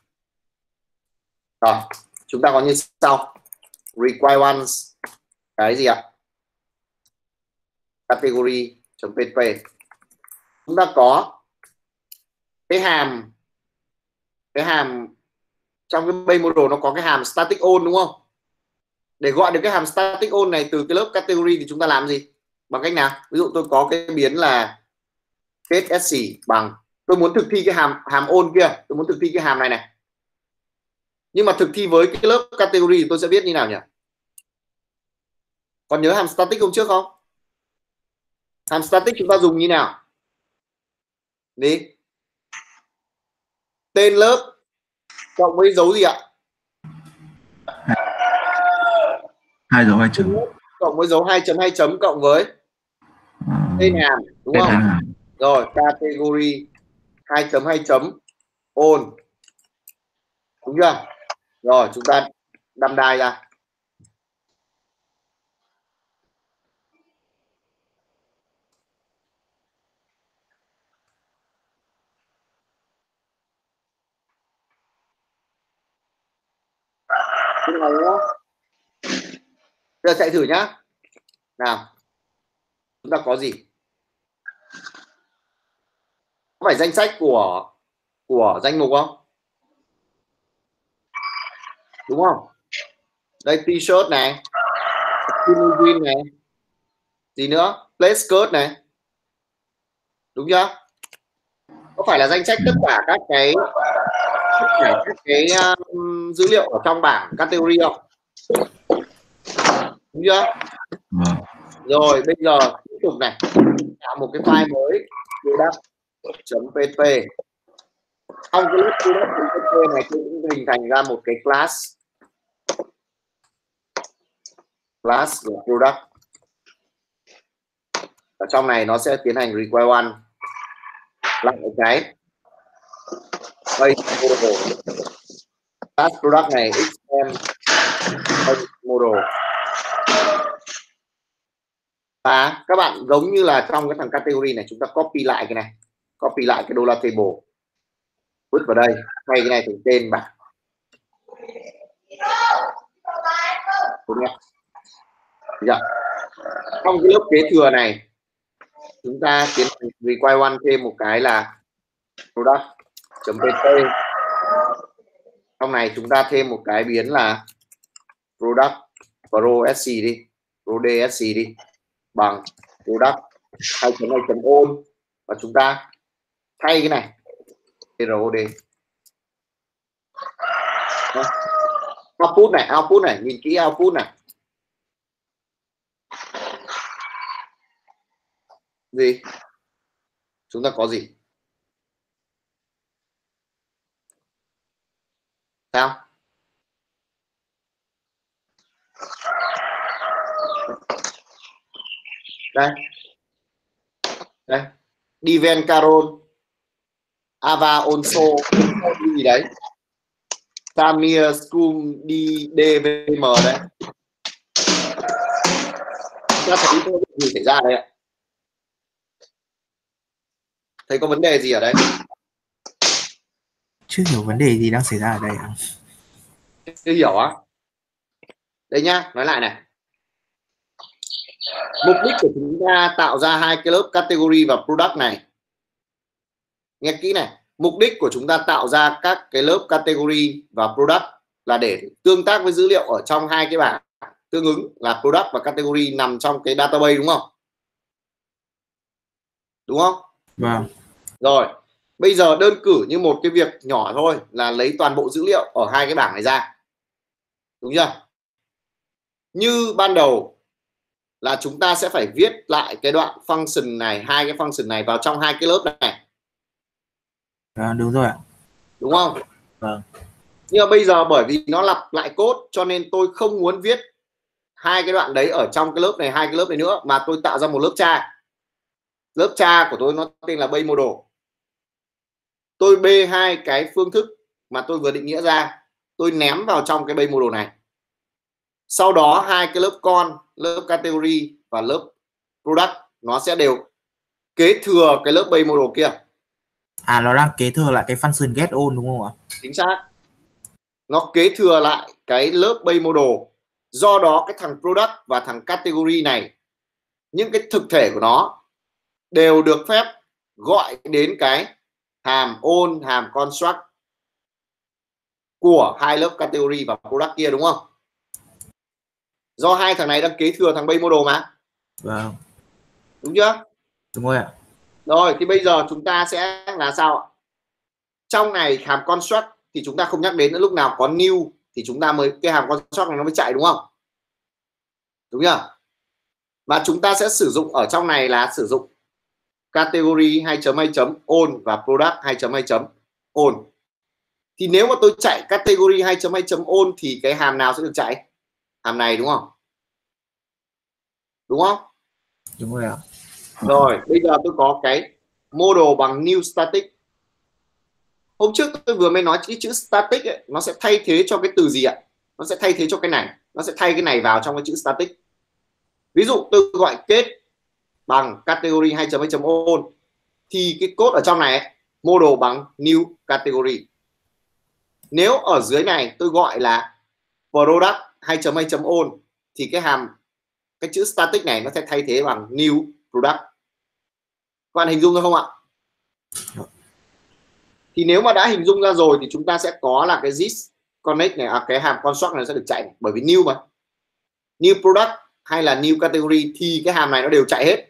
Rồi, chúng ta có như sau. Require ones cái gì ạ? Category.pp. Chúng ta có cái hàm cái hàm trong cái base model nó có cái hàm static on đúng không? Để gọi được cái hàm static on này từ cái lớp category thì chúng ta làm gì? Bằng cách nào? Ví dụ tôi có cái biến là get sc bằng, tôi muốn thực thi cái hàm hàm on kia, tôi muốn thực thi cái hàm này này. Nhưng mà thực thi với cái lớp category thì tôi sẽ viết như nào nhỉ? Còn nhớ hàm static hôm trước không? Hàm static chúng ta dùng như nào? Đi. Tên lớp cộng với dấu gì ạ? Hai dấu hai chấm. Cộng với dấu hai chấm hai chấm cộng với tên hàm đúng không? Hàm. Rồi category hai chấm hai chấm on. Đúng chưa? Rồi chúng ta đâm đai ra. Cái này nhá. Giờ chạy thử nhá. Nào. Chúng ta có gì? Có phải danh sách của của danh mục không? Đúng không? Đây t-shirt này, jean này, gì nữa? Place skirt này. Đúng chưa? Có phải là danh sách tất cả các cái tất cả các cái um, dữ liệu ở trong bảng category không? Đúng chưa? Vâng. Rồi bây giờ tiếp tục này, tạo một cái file mới product.pp. Trong cái lớp product.pp này tôi cũng hình thành ra một cái class class của product. Ở trong này nó sẽ tiến hành require one lại cái base model class product này xm base model. Và các bạn giống như là trong cái thằng category này, chúng ta copy lại cái này, copy lại cái dollar table, vứt vào đây, thay cái này thành tên bảng. Dạ. Trong cái lớp kế thừa này chúng ta tiến hành require one thêm một cái là product.pt. Trong này chúng ta thêm một cái biến là product pro sc đi, pro dsc đi, bằng product hai chấm hai chấm on, và chúng ta thay cái này rod. Output này, output này, nhìn kỹ output này. Gì? Chúng ta có gì? Sao? Đây. Đây. Diven Carol, Ava Onso gì đấy. Samir Scrum đi đê vê em đấy. Chúng ta thấy có gì xảy ra đây ạ? Thấy có vấn đề gì ở đây? Chưa hiểu vấn đề gì đang xảy ra ở đây ạ. Chưa hiểu á? Đây nhá, nói lại này. Mục đích của chúng ta tạo ra hai cái lớp category và product này. Nghe kỹ này, mục đích của chúng ta tạo ra các cái lớp category và product là để tương tác với dữ liệu ở trong hai cái bảng tương ứng là product và category nằm trong cái database, đúng không? Đúng không? Vâng. Rồi, bây giờ đơn cử như một cái việc nhỏ thôi là lấy toàn bộ dữ liệu ở hai cái bảng này ra. Đúng chưa? Như ban đầu là chúng ta sẽ phải viết lại cái đoạn function này, hai cái function này vào trong hai cái lớp này. À, đúng rồi ạ. Đúng không? Vâng. Nhưng mà bây giờ bởi vì nó lặp lại code cho nên tôi không muốn viết hai cái đoạn đấy ở trong cái lớp này, hai cái lớp này nữa, mà tôi tạo ra một lớp cha. Lớp cha của tôi nó tên là base model. Tôi b hai cái phương thức mà tôi vừa định nghĩa ra, tôi ném vào trong cái base model này. Sau đó hai cái lớp con, lớp category và lớp product nó sẽ đều kế thừa cái lớp base model kia. À, nó đang kế thừa lại cái function get on đúng không ạ? Chính xác. Nó kế thừa lại cái lớp base model. Do đó cái thằng product và thằng category này, những cái thực thể của nó đều được phép gọi đến cái hàm own, hàm construct của hai lớp category và product kia, đúng không? Do hai thằng này đang kế thừa thằng base model mà. Vâng. Đúng chưa? Đúng rồi ạ. Rồi thì bây giờ chúng ta sẽ là sao? Trong này hàm construct thì chúng ta không nhắc đến nữa, lúc nào có new thì chúng ta mới cái hàm construct này nó mới chạy, đúng không? Đúng chưa? Và chúng ta sẽ sử dụng ở trong này là sử dụng category hai chấm hai chấm own và product hai chấm hai chấm own. Thì nếu mà tôi chạy category hai chấm hai chấm own thì cái hàm nào sẽ được chạy? Hàm này, đúng không? Đúng không? Đúng rồi ạ. Rồi, bây giờ tôi có cái model bằng new static. Hôm trước tôi vừa mới nói cái chữ static ấy, nó sẽ thay thế cho cái từ gì ạ? Nó sẽ thay thế cho cái này. Nó sẽ thay cái này vào trong cái chữ static. Ví dụ tôi gọi kết bằng category hai chấm hai chấm own thì cái code ở trong này ấy, model bằng new category. Nếu ở dưới này tôi gọi là product hai chấm hai chấm own thì cái hàm cái chữ static này nó sẽ thay thế bằng new product. Các bạn hình dung được không ạ? Thì nếu mà đã hình dung ra rồi thì chúng ta sẽ có là cái this connect này, à, cái hàm construct này sẽ được chạy này. Bởi vì new mà, new product hay là new category thì cái hàm này nó đều chạy hết,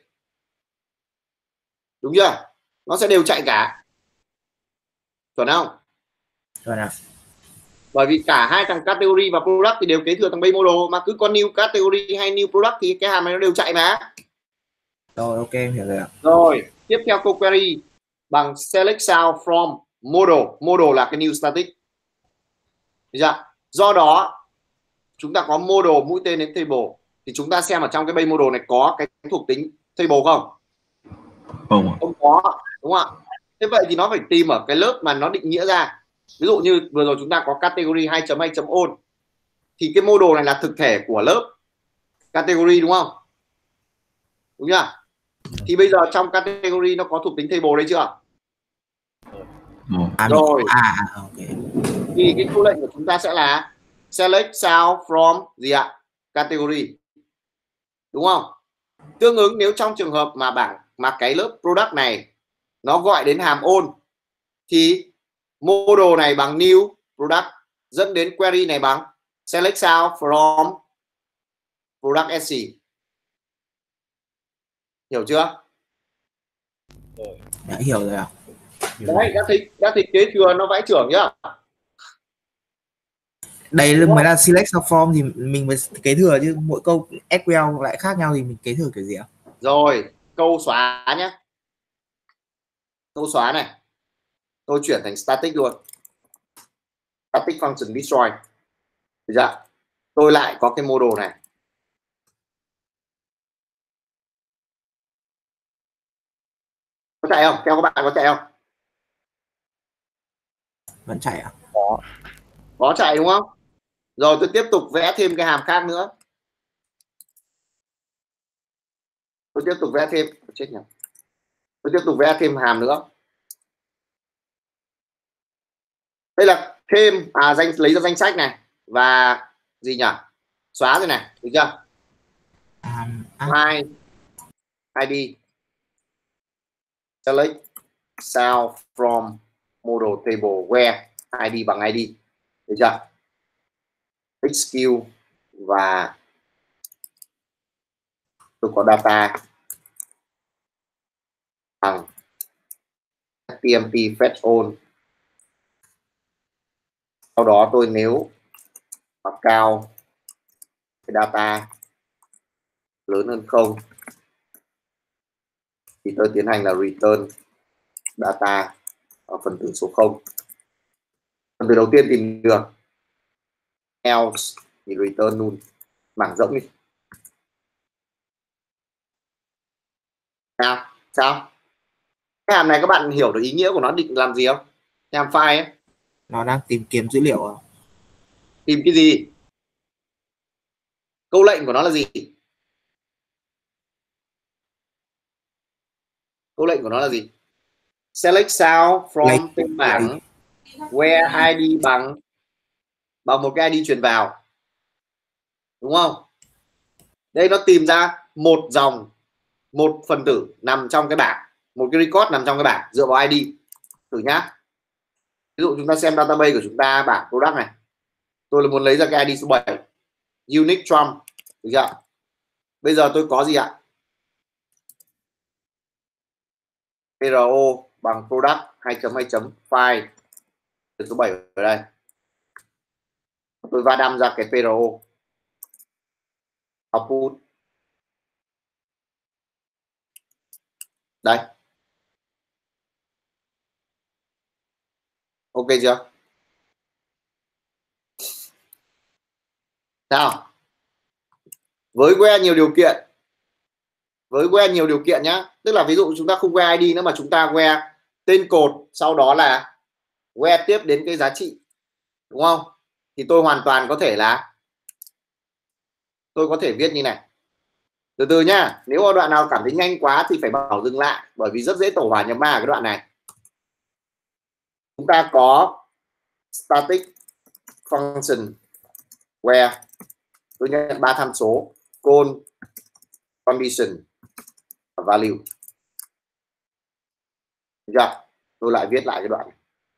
đúng chưa? Nó sẽ đều chạy cả, chuẩn không? Chuẩn ạ. Bởi vì cả hai thằng category và product thì đều kế thừa thằng base model, mà cứ có new category hay new product thì cái hàm này nó đều chạy mà. Rồi, ok, em hiểu rồi ạ. Rồi, tiếp theo câu query bằng select sound from model. Model là cái new static. Được chưa? Do đó chúng ta có model mũi tên đến table thì chúng ta xem ở trong cái base model này có cái thuộc tính table không? Không. Không có, đúng không ạ? Thế vậy thì nó phải tìm ở cái lớp mà nó định nghĩa ra. Ví dụ như vừa rồi chúng ta có category hai chấm hai chấm own thì cái model này là thực thể của lớp category, đúng không? Đúng chưa? Thì bây giờ trong category nó có thuộc tính table đấy chưa? À, rồi. À, ok. Thì cái câu lệnh của chúng ta sẽ là select sound from gì ạ? Category. Đúng không? Tương ứng nếu trong trường hợp mà bảng mà cái lớp product này nó gọi đến hàm own thì model này bằng new product dẫn đến query này bằng select sound from product sc. Hiểu chưa? Đã hiểu rồi ạ. Đấy, đã thấy đã thấy kế thừa nó vãi trưởng nhá. Đây là mới là select sau form thì mình mới kế thừa, chứ mỗi câu ét quy eo lại khác nhau thì mình kế thừa kiểu gì ạ? Rồi, câu xóa nhé. Câu xóa này tôi chuyển thành static luôn. Static function destroy. Được chưa? Tôi lại có cái model này. Có chạy không? Theo các bạn có chạy không? Vẫn chạy ạ? Có. Có chạy đúng không? Rồi tôi tiếp tục vẽ thêm cái hàm khác nữa. Tôi tiếp tục vẽ thêm, chết nhỉ. Tôi tiếp tục vẽ thêm hàm nữa. Đây là thêm à danh lấy ra danh sách này và gì nhỉ? Xóa rồi này, được chưa? Um, à. Hai i đê select sound from model table where i đê bằng i đê, được chưa? Execute và tôi có data bằng tmp fetch all. Sau đó tôi nếu mà cao cái data lớn hơn không thì tôi tiến hành là return data ở phần tử số không. Phần tử đầu tiên tìm được, else thì return null. Mảng rỗng đi. Sao? Sao? Cái hàm này các bạn hiểu được ý nghĩa của nó định làm gì không? Cái hàm file ấy. Nó đang tìm kiếm dữ liệu à? Tìm cái gì? Câu lệnh của nó là gì? Câu lệnh của nó là gì? Select sound from tên bảng where i đê bằng bằng một cái i đê truyền vào, đúng không? Đây nó tìm ra một dòng, một phần tử nằm trong cái bảng, một cái record nằm trong cái bảng dựa vào i đê. thử nhá. Ví dụ chúng ta xem database của chúng ta, bảng product này, tôi là muốn lấy ra cái i đê số bảy, unique Trump, được chưa? Bây giờ tôi có gì ạ? pê rờ ô bằng product hai chấm hai chấm file số bảy ở đây. Tôi va đâm ra cái pê rờ ô output. Đây. Ok chưa? Nào. Với que nhiều điều kiện. Với que nhiều điều kiện nhá. Tức là ví dụ chúng ta không que i đê nữa mà chúng ta que tên code, sau đó là que tiếp đến cái giá trị. Đúng không? Thì tôi hoàn toàn có thể là tôi có thể viết như này. Từ từ nhá. Nếu ở đoạn nào cảm thấy nhanh quá thì phải bảo dừng lại, bởi vì rất dễ tổ hòa nhập ma ở cái đoạn này. Chúng ta có static function where tôi nhận ba tham số call, condition và value. Được. Tôi lại viết lại cái đoạn này.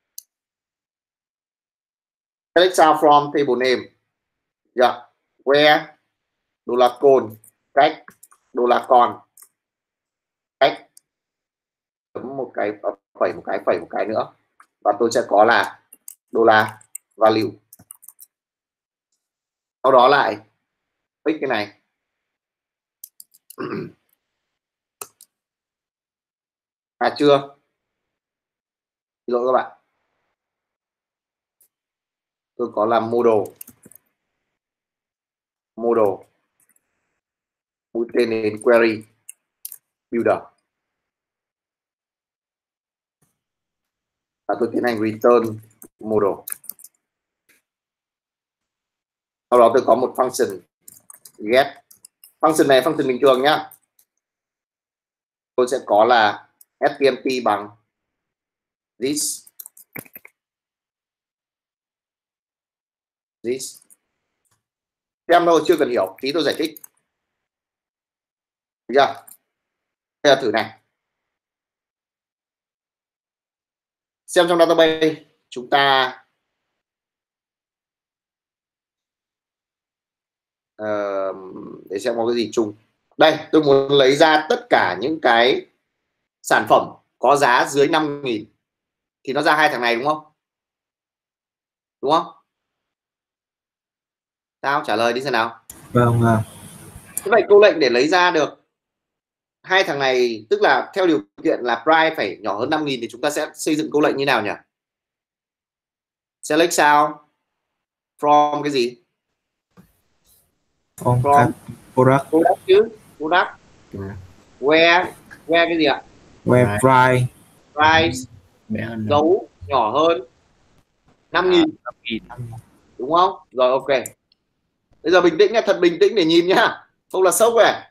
Select sao from table name. Được. Where đô la call cách đô la con cách chấm một cái phẩy một cái phẩy một cái nữa, và tôi sẽ có là đô la value. Sau đó lại fix cái này. À chưa, xin lỗi các bạn, tôi có làm model model mũi tên đến query builder, và tôi tiến hành return model. Sau đó tôi có một function get. Function này function bình thường nhá. Tôi sẽ có là stmt bằng this this. Xem thôi, chưa cần hiểu, tí tôi giải thích. Được chưa? Bây giờ thử này. Xem trong database chúng ta uh, để xem có cái gì chung. Đây, tôi muốn lấy ra tất cả những cái sản phẩm có giá dưới năm nghìn thì nó ra hai thằng này đúng không? Đúng không? Sao? Trả lời đi xem nào. Vâng. Thế vậy câu lệnh để lấy ra được hai thằng này, tức là theo điều kiện là price phải nhỏ hơn năm nghìn, thì chúng ta sẽ xây dựng câu lệnh như nào nhỉ? Select sao from cái gì? From, From product. Product chứ. Product. Where where cái gì ạ? Where price. Price dấu nhỏ hơn năm nghìn. Đúng không? Rồi, ok. Bây giờ bình tĩnh nha, thật bình tĩnh để nhìn nhá, không là sốc này.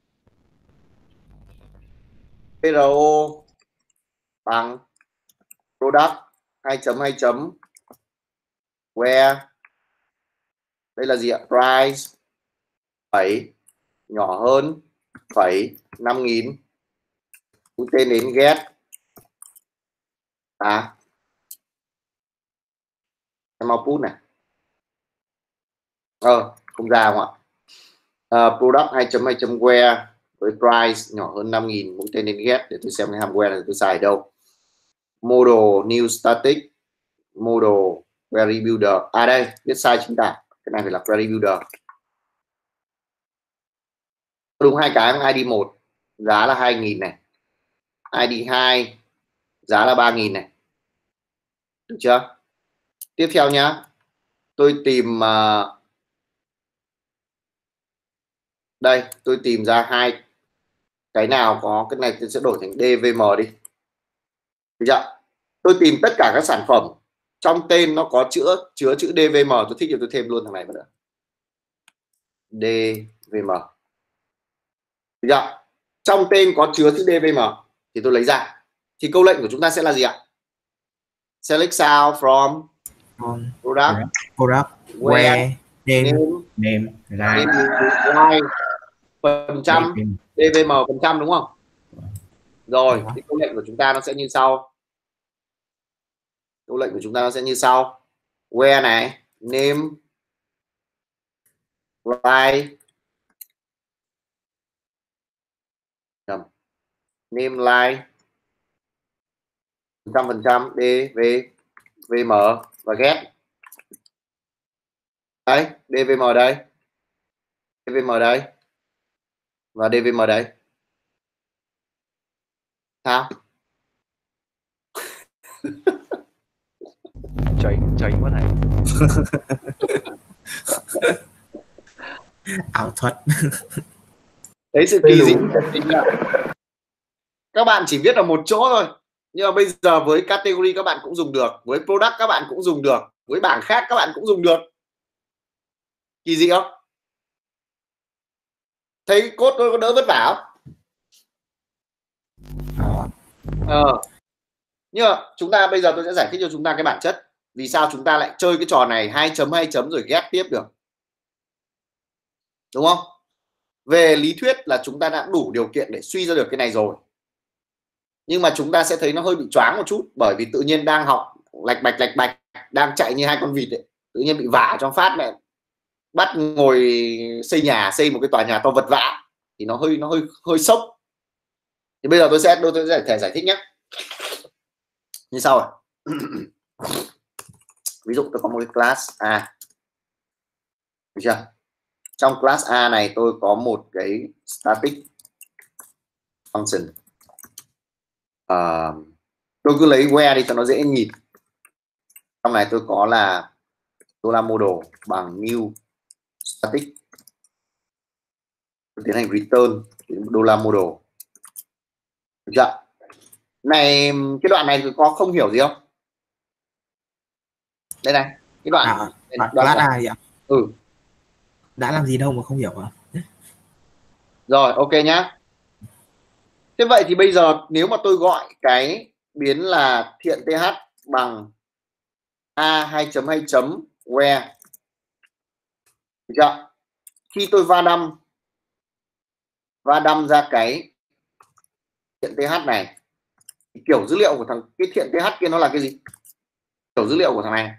pê rờ ô bằng product hai chấm hai chấm where, đây là gì ạ? Price phẩy nhỏ hơn phẩy năm nghìn, mũi tên đến get. À, em output này. Ờ, không ra không ạ? Uh, product hai chấm hai chấm where với price nhỏ hơn năm nghìn, mũi tên đến get. Để tôi xem cái hàm where này tôi xài đâu. Model new static model query builder. À đây, viết sai chính tả. Cái này phải là query builder. Đúng hai cái. i đê một giá là hai nghìn này, i đê hai giá là ba nghìn này. Được chưa? Tiếp theo nhá, tôi tìm uh, đây, tôi tìm ra hai cái nào có cái này, tôi sẽ đổi thành đê vê em đi. Được chưa? Tôi tìm tất cả các sản phẩm trong tên nó có chứa chứa chữ đê vê em, tôi thích thì tôi thêm luôn thằng này vào nữa. đê vê em. Được chưa? Trong tên có chứa chữ đê vê em thì tôi lấy ra. Thì câu lệnh của chúng ta sẽ là gì ạ? Select sao from product product where name name name line phần trăm đê vê em phần trăm, đúng không? Rồi, thì câu lệnh của chúng ta nó sẽ như sau. Câu lệnh của chúng ta nó sẽ như sau. Where này, name, line, name line, trăm phần trăm d v vm và get. Đấy, dvm đây, dvm đây và dvm đây. Sao? cháy cháy quá này. Ảo thuật. Đấy, sự kỳ dị. Các bạn chỉ viết ở một chỗ thôi, nhưng mà bây giờ với category các bạn cũng dùng được, với product các bạn cũng dùng được, với bảng khác các bạn cũng dùng được. Kỳ dị không? Thấy code tôi có đỡ vất vả không? Ờ. Ờ. Nhưng mà chúng ta bây giờ tôi sẽ giải thích cho chúng ta cái bản chất vì sao chúng ta lại chơi cái trò này hai chấm hai chấm rồi ghép tiếp được, đúng không? Về lý thuyết là chúng ta đã đủ điều kiện để suy ra được cái này rồi, nhưng mà chúng ta sẽ thấy nó hơi bị choáng một chút, bởi vì tự nhiên đang học lạch bạch lạch bạch, đang chạy như hai con vịt ấy, tự nhiên bị vả trong phát mẹ, bắt ngồi xây nhà, xây một cái tòa nhà to vật vã thì nó hơi nó hơi hơi sốc. Thì bây giờ tôi sẽ tôi sẽ thể giải thích nhé, như sau rồi. Ví dụ tôi có một cái class A, được chưa? Trong class A này tôi có một cái static function. Uh, tôi cứ lấy where đi cho nó dễ nhìn. Trong này tôi có là dollar model bằng new static, tôi tiến hành return dollar model, được chưa? Này, cái đoạn này có không hiểu gì không? Đây này, cái đoạn À, đoạn, đoạn class A gì ạ? Ừ. Đã làm gì đâu mà không hiểu à? Rồi, ok nhá. Thế vậy thì bây giờ nếu mà tôi gọi cái biến là thiện th bằng a hai chấm hai chấm where, được chưa? Khi tôi va đâm va đâm ra cái thiện th này, kiểu dữ liệu của thằng cái thiện th kia nó là cái gì? Kiểu dữ liệu của thằng này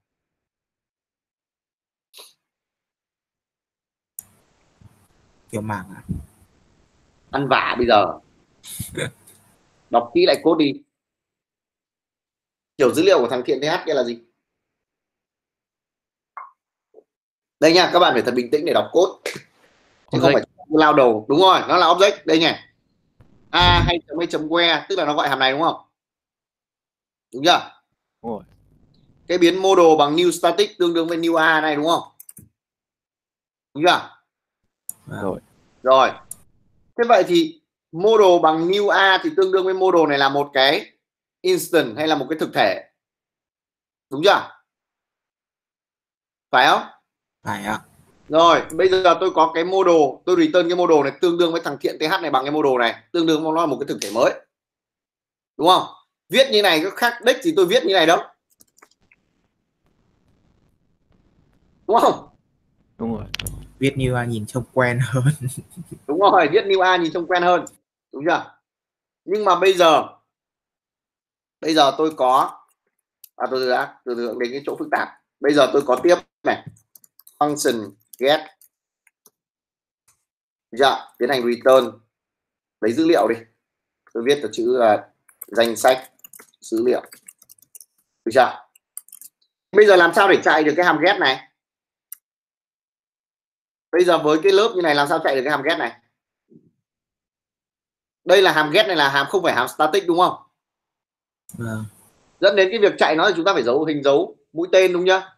Kiểu mảng à? ăn vả bây giờ. Đọc kỹ lại code đi. Kiểu dữ liệu của thằng thiện th kia là gì? Đây nha, các bạn phải thật bình tĩnh để đọc code chứ không phải lao đầu. Đúng rồi, nó là object đây nhỉ. A hai chấm hai chấm where tức là nó gọi hàm này đúng không? Đúng chưa? Đúng rồi. Cái biến model bằng new static tương đương với new a này đúng không? Đúng chưa? Rồi. Rồi. Thế vậy thì model bằng new a thì tương đương với model này là một cái instant hay là một cái thực thể? Đúng chưa? Phải không? Phải ạ. Rồi, bây giờ tôi có cái model, tôi return cái model này tương đương với thằng thiện th này bằng cái model này, tương đương với nó là một cái thực thể mới. Đúng không? Viết như này có khác đích thì tôi viết như này đâu. Đúng không? Đúng rồi. Viết như A nhìn trông quen hơn. Đúng rồi, viết new a nhìn trông quen hơn. Đúng chưa? Nhưng mà bây giờ bây giờ tôi có à, tôi đã từ từ đến cái chỗ phức tạp. Bây giờ tôi có tiếp này function get, dạ, tiến hành return lấy dữ liệu đi, tôi viết từ chữ là danh sách dữ liệu, được chưa? Bây giờ làm sao để chạy được cái hàm get này? Bây giờ với cái lớp như này làm sao chạy được cái hàm get này? Đây là hàm get này là hàm không phải hàm static đúng không? Vâng. Dẫn đến cái việc chạy nó thì chúng ta phải giấu hình dấu mũi tên đúng chưa?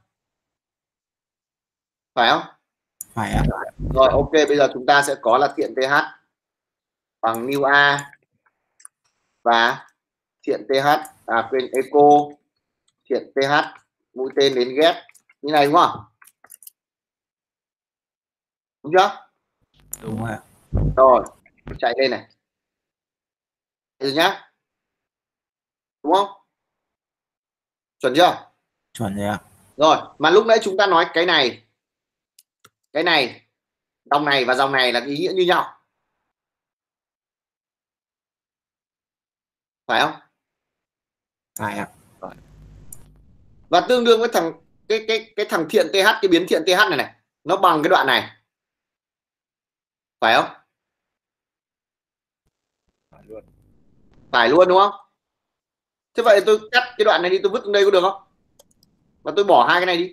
Phải không? Phải ạ. Rồi, ok, bây giờ chúng ta sẽ có là thiện th bằng new a và thiện th à quên echo thiện th mũi tên đến get như này đúng không? Đúng chưa? Đúng ạ. Rồi, chạy lên này. Rồi nhá. Đúng không? Chuẩn chưa? Chuẩn rồi ạ. Rồi, mà lúc nãy chúng ta nói cái này, cái này, dòng này và dòng này là ý nghĩa như nhau. Phải không? Phải ạ. Và tương đương với thằng cái cái cái thằng thiện TH, cái biến thiện TH này này, nó bằng cái đoạn này, phải không? Phải luôn. Phải luôn đúng không? Thế vậy tôi cắt cái đoạn này đi, tôi vứt xuống đây có được không? Và tôi bỏ hai cái này đi.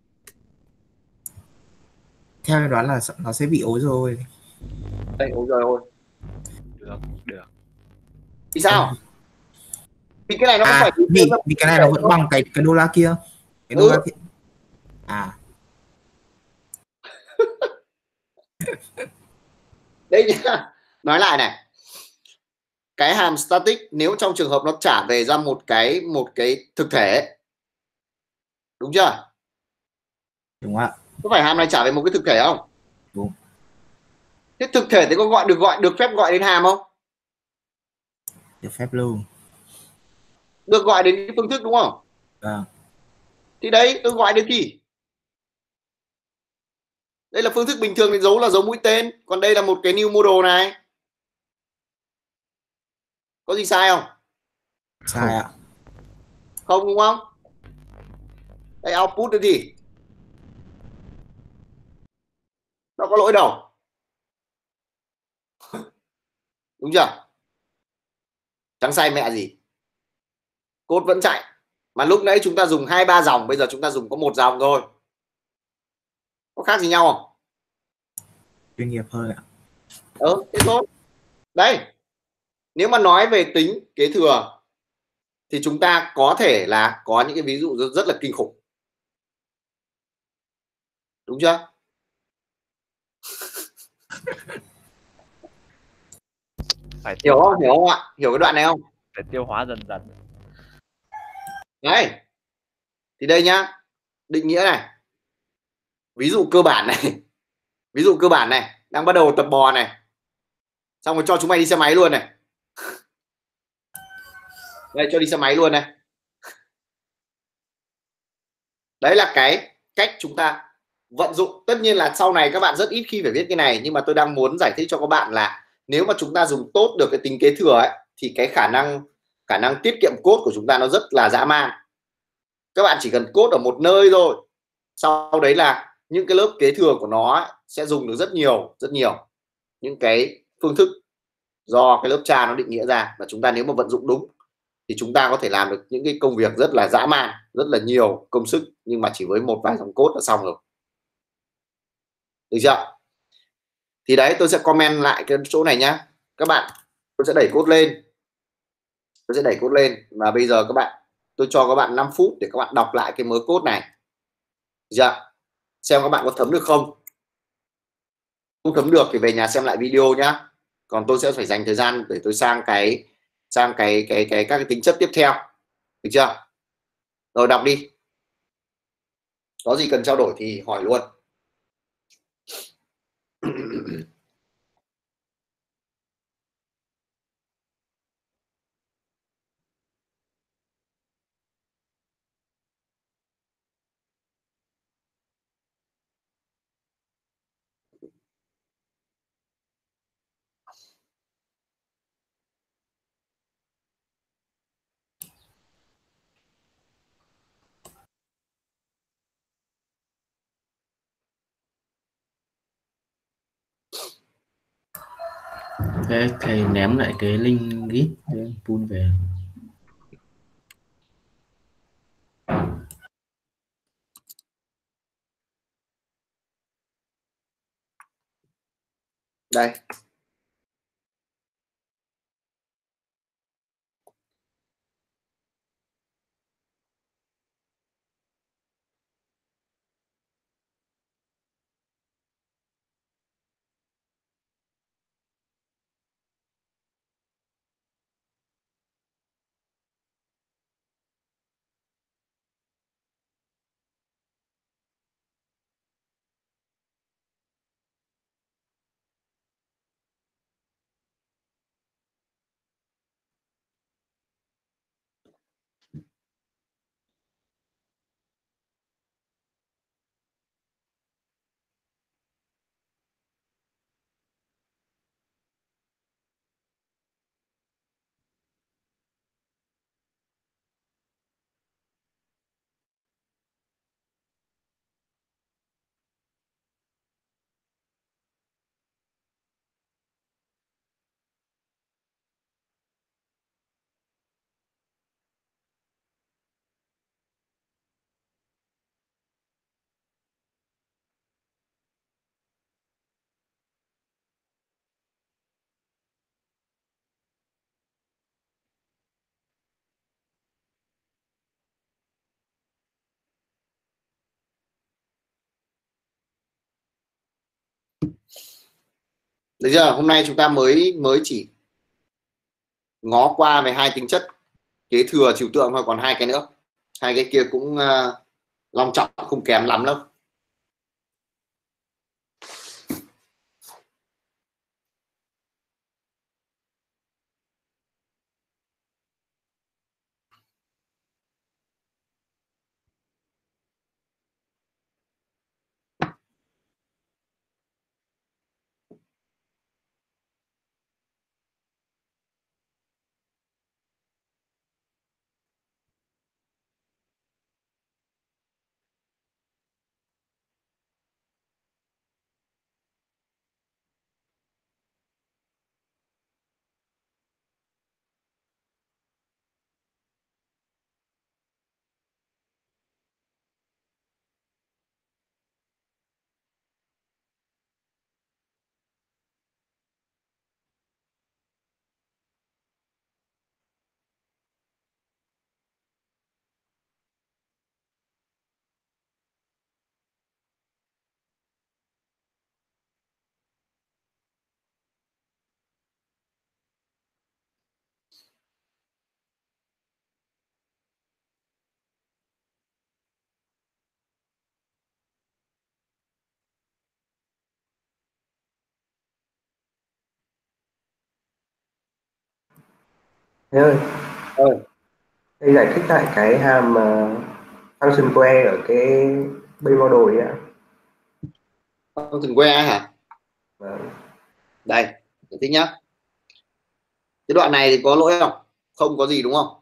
Theo em đoán là nó sẽ bị ối rồi. Đây, ôi trời ơi. Được, được. Vì sao? Vì cái này nó cũng À, phải vì, vì cái này nó vẫn bằng cái cái đô la kia. Cái đô Ừ. la kia. À, Đây nhá. Nói lại này. Cái hàm static nếu trong trường hợp nó trả về ra một cái một cái thực thể, đúng chưa? đúng ạ. Có phải hàm này trả về một cái thực thể không? Đúng. Thế thực thể thì có gọi được gọi được phép gọi đến hàm không? Được phép luôn. Được gọi đến cái phương thức đúng không? Vâng. Thì đấy, tôi gọi đến gì? Đây là phương thức bình thường thì dấu là dấu mũi tên, còn đây là một cái new model này. Có gì sai không? Sai ạ. Không đúng không? Đây output là gì? Nó có lỗi đâu. Đúng chưa? Trắng say mẹ gì. Code vẫn chạy. Mà lúc nãy chúng ta dùng hai ba dòng, bây giờ chúng ta dùng có một dòng thôi. Có khác gì nhau không? Chuyên nghiệp hơn ạ. Ừ, thế thôi. Đây. Nếu mà nói về tính kế thừa thì chúng ta có thể là có những cái ví dụ rất, rất là kinh khủng. Đúng chưa? Phải Hiểu tiêu hóa, không? Hiểu không ạ? Hiểu cái đoạn này không? phải tiêu hóa dần dần. Đấy. Thì đây nhá. Định nghĩa này. Ví dụ cơ bản này. Ví dụ cơ bản này. Đang bắt đầu tập bò này. Xong rồi cho chúng mày đi xe máy luôn này. Đây, cho đi xe máy luôn này. Đấy là cái cách chúng ta vận dụng. Tất nhiên là sau này các bạn rất ít khi phải viết cái này, nhưng mà tôi đang muốn giải thích cho các bạn là nếu mà chúng ta dùng tốt được cái tính kế thừa ấy, thì cái khả năng khả năng tiết kiệm code của chúng ta nó rất là dã man. Các bạn chỉ cần code ở một nơi thôi, sau đấy là những cái lớp kế thừa của nó ấy, sẽ dùng được rất nhiều rất nhiều những cái phương thức do cái lớp cha nó định nghĩa ra, và chúng ta nếu mà vận dụng đúng thì chúng ta có thể làm được những cái công việc rất là dã man, rất là nhiều công sức, nhưng mà chỉ với một vài dòng code là xong rồi. Được chưa? Thì đấy, tôi sẽ comment lại cái chỗ này nhá các bạn. Tôi sẽ đẩy code lên, tôi sẽ đẩy code lên và bây giờ các bạn, tôi cho các bạn năm phút để các bạn đọc lại cái mớ code này. Được chưa? Xem các bạn có thấm được không. Không thấm được thì về nhà xem lại video nhá. Còn tôi sẽ phải dành thời gian để tôi sang cái sang cái cái cái các cái tính chất tiếp theo. Được chưa? Rồi đọc đi. Có gì cần trao đổi thì hỏi luôn. Thế thầy ném lại cái link git để em pull về. Đây. Được chưa? Hôm nay chúng ta mới mới chỉ ngó qua về hai tính chất kế thừa trừu tượng thôi, còn hai cái nữa, hai cái kia cũng uh, long trọng không kém lắm đâu. Thế ơi, Ơi, đây giải thích lại cái hàm uh, function que ở cái base model ấy ạ. function que hả? Vâng. Đây, giải thích nhá. Cái đoạn này thì có lỗi không? Không có gì đúng không?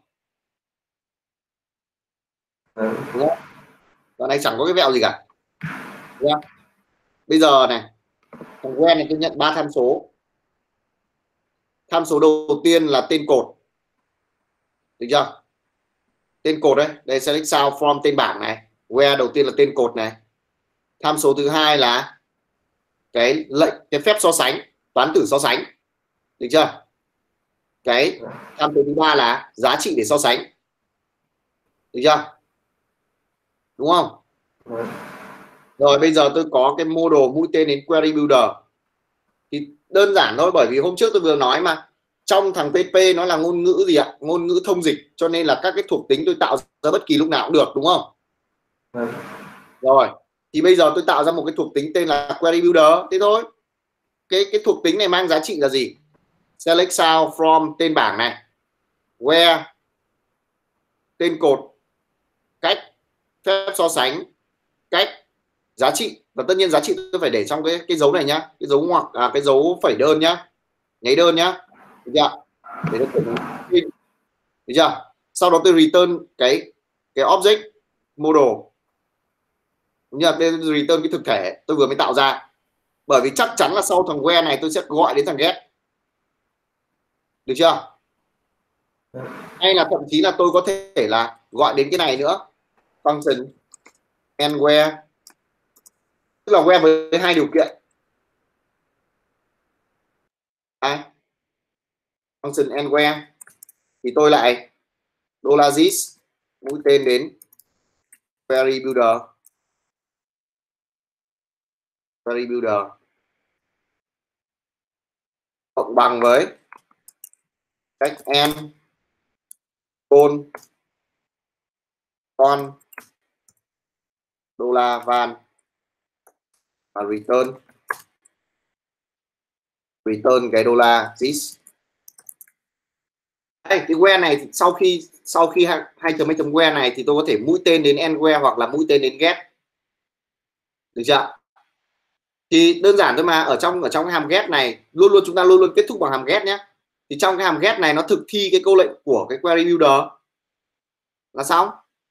Vâng. Đúng không? Đoạn này chẳng có cái vẹo gì cả. Đúng không? Bây giờ này, thằng que này tôi nhận ba tham số. Tham số đầu tiên là tên cột. Được chưa? Tên cột đấy, đây select sao from tên bảng này. Que đầu tiên là tên cột này. Tham số thứ hai là cái lệnh, cái phép so sánh, toán tử so sánh. Được chưa? Cái tham số thứ ba là giá trị để so sánh. Được chưa? Đúng không? Vâng. Rồi bây giờ tôi có cái model mũi tên đến query builder. Thì đơn giản thôi, bởi vì hôm trước tôi vừa nói mà, trong thằng pê pê nó là ngôn ngữ gì ạ? Ngôn ngữ thông dịch, cho nên là các cái thuộc tính tôi tạo ra bất kỳ lúc nào cũng được, đúng không? Vâng. Rồi thì bây giờ tôi tạo ra một cái thuộc tính tên là query builder, thế thôi. Cái cái thuộc tính này mang giá trị là gì? Select sao from tên bảng này, where tên cột, cách, phép so sánh, cách, giá trị, và tất nhiên giá trị tôi phải để trong cái cái dấu này nhá, cái dấu ngoặc à, cái dấu phẩy đơn nhá, nháy đơn nhá. Được chưa? Để nó được chưa? Sau đó tôi return cái cái object model, đúng chưa? Tôi return cái thực thể tôi vừa mới tạo ra, bởi vì chắc chắn là sau thằng where này tôi sẽ gọi đến thằng get. Được chưa? Hay là thậm chí là tôi có thể là gọi đến cái này nữa, function and where, tức là where với hai điều kiện. Đây, function and where thì tôi lại dollar this mũi tên đến query builder, query builder cộng bằng với cách n col con dollar van và return return cái dollar this. Đây, cái where này thì sau khi sau khi hai, hai chấm hai chấm where này thì tôi có thể mũi tên đến end where hoặc là mũi tên đến get. Được chưa? Thì đơn giản thôi mà, ở trong ở trong cái hàm get này luôn luôn chúng ta luôn luôn kết thúc bằng hàm get nhé. Thì trong cái hàm get này nó thực thi cái câu lệnh của cái query builder là xong.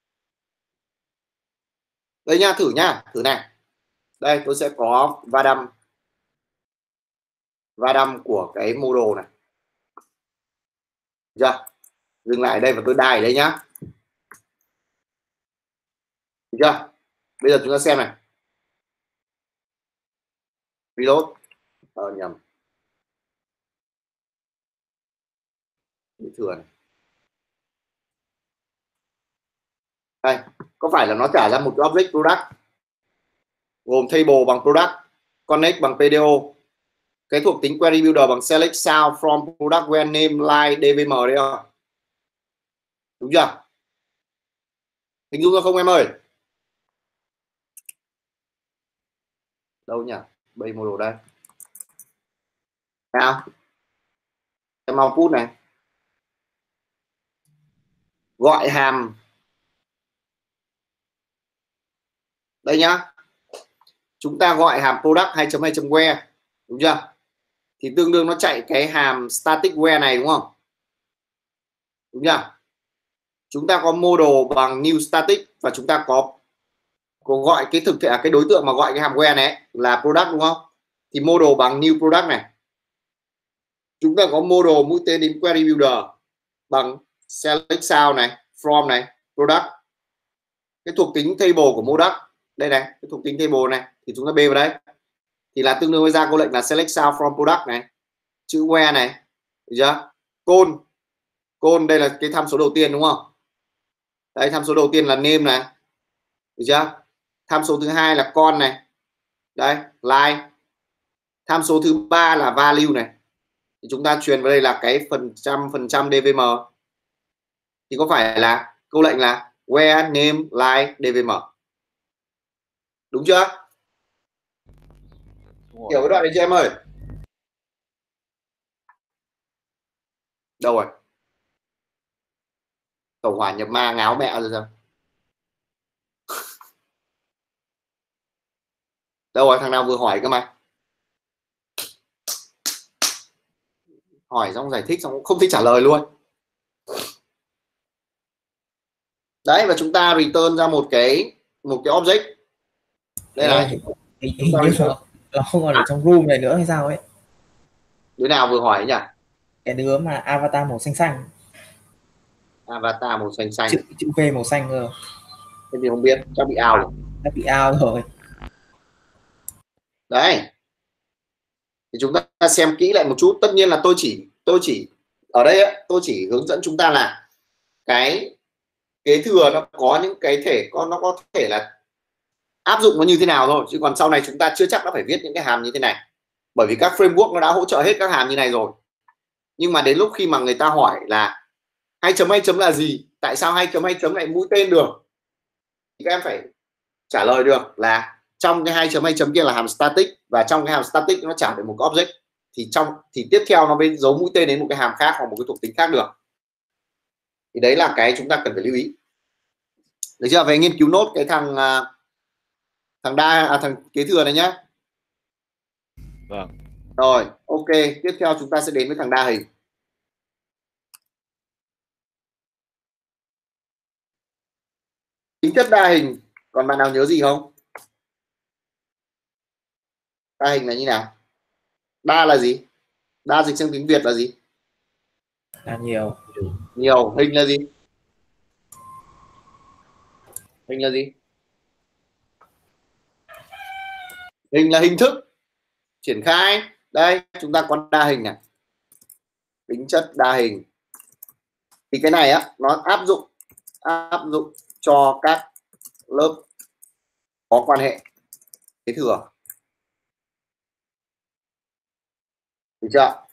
Đây nha, thử nha, thử này. Đây tôi sẽ có va đâm va đâm của cái model này. Được chưa? Dừng lại đây và tôi đài đây nhá. Được chưa? Bây giờ chúng ta xem này. Reload. Ờ, nhầm. Bị thừa này. Đây, có phải là nó trả ra một object product gồm table bằng product connect bằng pê đê ô. Cái thuộc tính query builder bằng select sound from product where name line đê vê em đấy không? Đúng chưa? Hình dung ra không em ơi? Đâu nhỉ? Base model đây. Nào. Em output này. Gọi hàm. Đây nhá. Chúng ta gọi hàm product hai chấm hai chấm where, đúng chưa? Thì tương đương nó chạy cái hàm static where này đúng không? Đúng chưa? Chúng ta có model bằng new static và chúng ta có có gọi cái thực thể à, cái đối tượng mà gọi cái hàm where này là product đúng không? Thì model bằng new product này. Chúng ta có model mũi tên đến query builder bằng select sound này, from này, product. Cái thuộc tính table của product đây này, cái thuộc tính table này thì chúng ta bê vào đây. Thì là tương đương với ra câu lệnh là select sound from product này, chữ where này, được chưa? Call. Call đây là cái tham số đầu tiên đúng không? Đây tham số đầu tiên là name này. Được chưa? Tham số thứ hai là con này. Đây, line. Tham số thứ ba là value này. Thì chúng ta truyền vào đây là cái phần trăm phần trăm đê vê em. Thì có phải là câu lệnh là where name line đê vê em. Đúng chưa? Đúng Hiểu cái đoạn này chưa em ơi? Đâu rồi? Tàu hỏa nhập ma ngáo mẹ rồi sao? Đâu rồi? Thằng nào vừa hỏi cơ mà? Hỏi xong giải thích xong cũng không thích trả lời luôn. Đấy, và chúng ta return ra một cái một cái object. Đây này. Hình hình như là nó không còn ở trong room này nữa hay sao ấy. Đứa nào vừa hỏi nhỉ? Cái đứa mà avatar màu xanh xanh. Avatar màu xanh xanh. Chữ, chữ V màu xanh cơ. Thế thì không biết, chắc bị out rồi. Đã bị out rồi. Đấy. Thì chúng ta xem kỹ lại một chút. Tất nhiên là tôi chỉ tôi chỉ ở đây ấy, tôi chỉ hướng dẫn chúng ta là cái kế thừa nó có những cái thể con nó có thể là áp dụng nó như thế nào thôi, chứ còn sau này chúng ta chưa chắc đã phải viết những cái hàm như thế này, bởi vì các framework nó đã hỗ trợ hết các hàm như này rồi. Nhưng mà đến lúc khi mà người ta hỏi là hai chấm hai chấm là gì, tại sao hai chấm hai chấm lại mũi tên được, thì các em phải trả lời được là trong cái hai chấm hai chấm kia là hàm static, và trong cái hàm static nó trả được một cái object, thì trong thì tiếp theo nó mới giấu mũi tên đến một cái hàm khác hoặc một cái thuộc tính khác được. Thì đấy là cái chúng ta cần phải lưu ý. Được chưa? Về nghiên cứu nốt cái thằng thằng đa à, thằng kế thừa này nhá. Vâng. Rồi, ok, tiếp theo chúng ta sẽ đến với thằng đa hình. Tính chất đa hình, còn bạn nào nhớ gì không? Đa hình là như nào? Đa là gì? Đa dịch sang tiếng Việt là gì? Là nhiều. Nhiều. Hình là gì? Hình là gì? Hình là hình thức triển khai. Đây, chúng ta có đa hình này. Tính chất đa hình. Thì cái này á, nó áp dụng áp dụng cho các lớp có quan hệ kế thừa. Được chưa?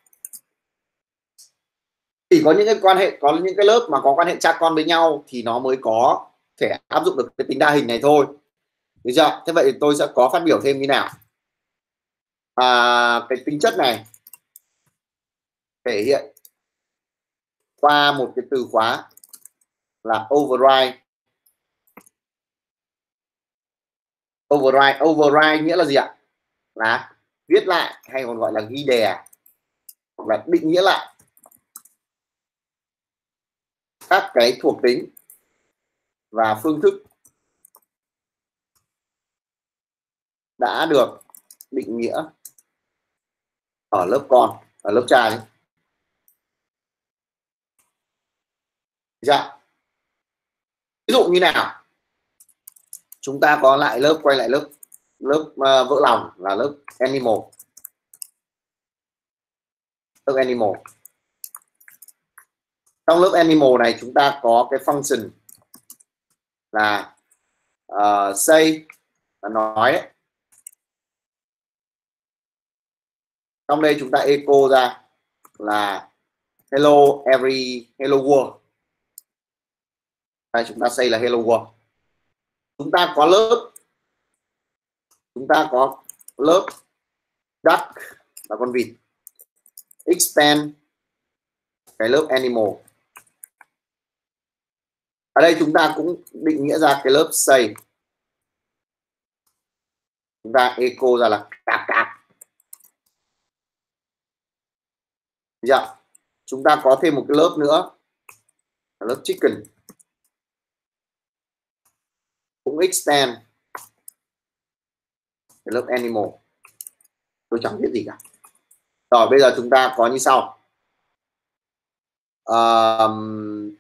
Chỉ có những cái quan hệ, có những cái lớp mà có quan hệ cha con với nhau thì nó mới có thể áp dụng được cái tính đa hình này thôi. Được chưa? Thế vậy thì tôi sẽ có phát biểu thêm như nào? À, cái tính chất này thể hiện qua một cái từ khóa là override. Override, override nghĩa là gì ạ? Là viết lại hay còn gọi là ghi đè, hoặc là định nghĩa lại các cái thuộc tính và phương thức đã được định nghĩa ở lớp con, ở lớp cha. Dạ. Ví dụ như nào? Chúng ta có lại lớp, quay lại lớp lớp uh, vỡ lòng là lớp animal. Lớp animal. Trong lớp animal này chúng ta có cái function là uh, say, là nói đấy. trong đây chúng ta echo ra là hello every hello world. Đây chúng ta xây là hello world. Chúng ta có lớp chúng ta có lớp duck là con vịt, expand cái lớp animal. Ở đây chúng ta cũng định nghĩa ra cái lớp say, chúng ta echo ra là cạp cạp. Dạ. Chúng ta có thêm một cái lớp nữa là lớp chicken, cũng extend cái lớp animal. Tôi chẳng biết gì cả. Rồi bây giờ chúng ta có như sau. Um,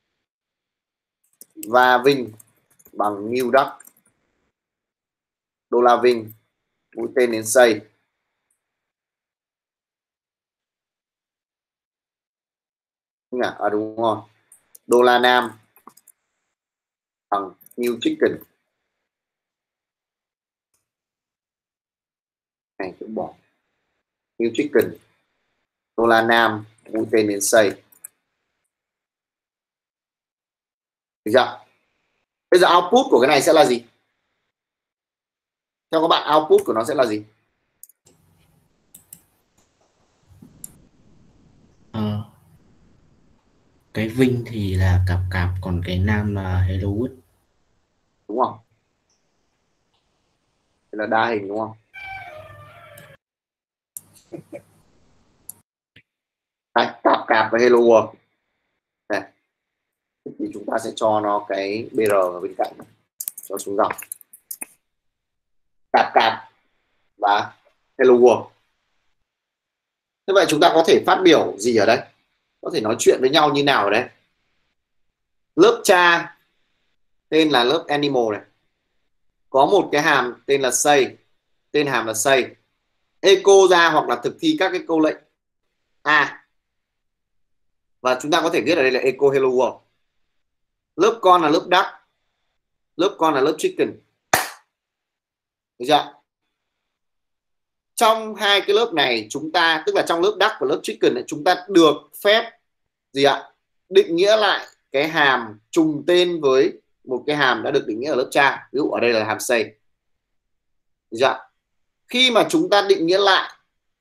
và Vinh bằng new duck, đô la Vinh mũi tên đến say. À đúng rồi, đô la Nam bằng new chicken. Này cũng bỏ new chicken, đô la Nam mũi tên đến say. Được chưa? Bây giờ output của cái này sẽ là gì? Theo các bạn output của nó sẽ là gì? Ờ, cái Vinh thì là cạp cạp, còn cái Nam là hello world. Đúng không? Đây là đa hình đúng không? Đấy, cạp cạp và hello world. Đây. Thì chúng ta sẽ cho nó cái bê rờ ở bên cạnh, cho xuống dòng cạp cạp và hello world. Thế vậy chúng ta có thể phát biểu gì ở đây? Có thể nói chuyện với nhau như nào ở đây? Lớp cha tên là lớp animal này, có một cái hàm tên là say, tên hàm là say, echo ra hoặc là thực thi các cái câu lệnh A, và chúng ta có thể viết ở đây là echo hello world. Lớp con là lớp duck, lớp con là lớp chicken. Được chưa? Trong hai cái lớp này chúng ta, tức là trong lớp duck và lớp chicken này, chúng ta được phép gì ạ? Định nghĩa lại cái hàm trùng tên với một cái hàm đã được định nghĩa ở lớp cha. Ví dụ ở đây là hàm say. Được chưa? Khi mà chúng ta định nghĩa lại,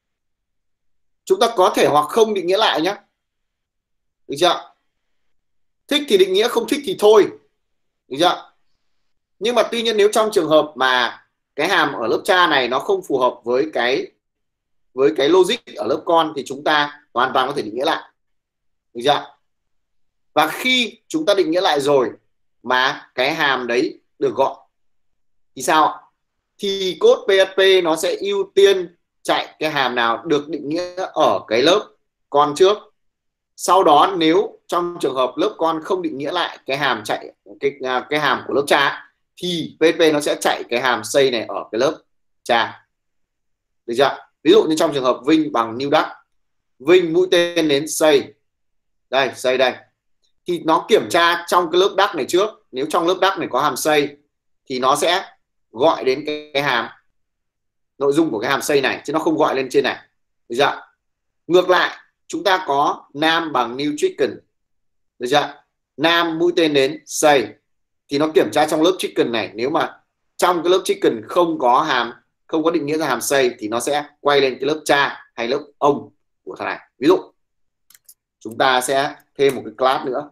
chúng ta có thể hoặc không định nghĩa lại nhé. Được chưa? Thích thì định nghĩa, không thích thì thôi. Được chưa? Nhưng mà tuy nhiên nếu trong trường hợp mà cái hàm ở lớp cha này nó không phù hợp với cái với cái logic ở lớp con thì chúng ta hoàn toàn có thể định nghĩa lại. Được chưa? Và khi chúng ta định nghĩa lại rồi mà cái hàm đấy được gọi thì sao? Thì code pê hát pê nó sẽ ưu tiên chạy cái hàm nào được định nghĩa ở cái lớp con trước. Sau đó nếu trong trường hợp lớp con không định nghĩa lại cái hàm chạy cái cái hàm của lớp cha thì pê hát pê nó sẽ chạy cái hàm say này ở cái lớp cha. Được chưa? Ví dụ như trong trường hợp Vinh bằng new duck, Vinh mũi tên đến say. Đây, say đây. Thì nó kiểm tra trong cái lớp duck này trước. Nếu trong lớp duck này có hàm say thì nó sẽ gọi đến cái, cái hàm nội dung của cái hàm say này, chứ nó không gọi lên trên này. Được chưa? Ngược lại, chúng ta có Nam bằng new chicken. Được chưa? Nam mũi tên đến say thì nó kiểm tra trong lớp chicken này, nếu mà trong cái lớp chicken không có hàm, không có định nghĩa ra hàm say thì nó sẽ quay lên cái lớp cha hay lớp ông của thằng này. Ví dụ chúng ta sẽ thêm một cái class nữa,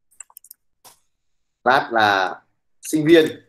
class là sinh viên.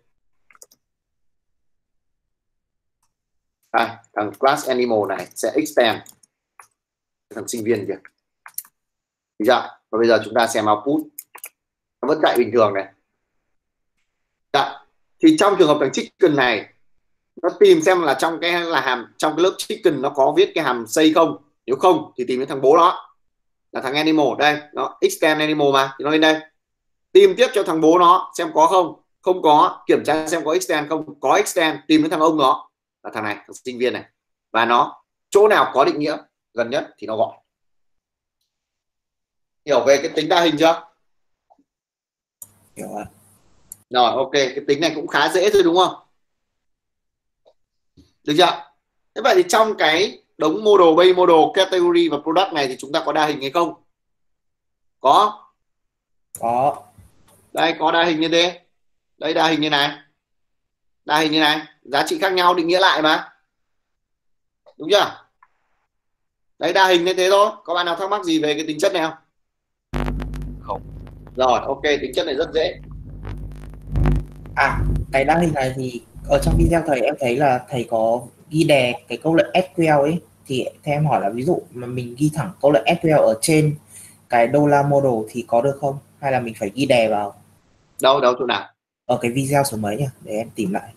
Đây, thằng class animal này sẽ expand thằng sinh viên kìa. Được chưa? Và bây giờ chúng ta xem output, nó vẫn chạy bình thường này. Dạ. Thì trong trường hợp thằng chicken này nó tìm xem là trong cái là hàm trong cái lớp chicken nó có viết cái hàm say không. Nếu không thì tìm đến thằng bố nó là thằng animal. Đây, nó extend animal mà thì nó lên đây. Tìm tiếp cho thằng bố nó xem có không. Không có, kiểm tra xem có extend không. Có extend, tìm đến thằng ông nó là thằng này, thằng sinh viên này. Và nó chỗ nào có định nghĩa gần nhất thì nó gọi. Hiểu về cái tính đa hình chưa? Hiểu ạ. Rồi, ok, cái tính này cũng khá dễ thôi đúng không? Được chưa? Thế vậy thì trong cái đống model, base model, category và product này thì chúng ta có đa hình hay không? Có. Có. Đây có đa hình như thế. Đây đa hình như này. Đa hình như này, giá trị khác nhau định nghĩa lại mà. Đúng chưa? Đấy đa hình như thế thôi. Có bạn nào thắc mắc gì về cái tính chất này không? Không. Rồi, ok, tính chất này rất dễ. À, cái đa hình này thì ở trong video thầy em thấy là thầy có ghi đè cái câu lệnh ét quy eo ấy, thì theo em hỏi là ví dụ mà mình ghi thẳng câu lệnh ét quy eo ở trên cái đô la model thì có được không? Hay là mình phải ghi đè vào? Đâu, đâu chỗ nào? Ở cái video số mấy nhỉ? Để em tìm lại.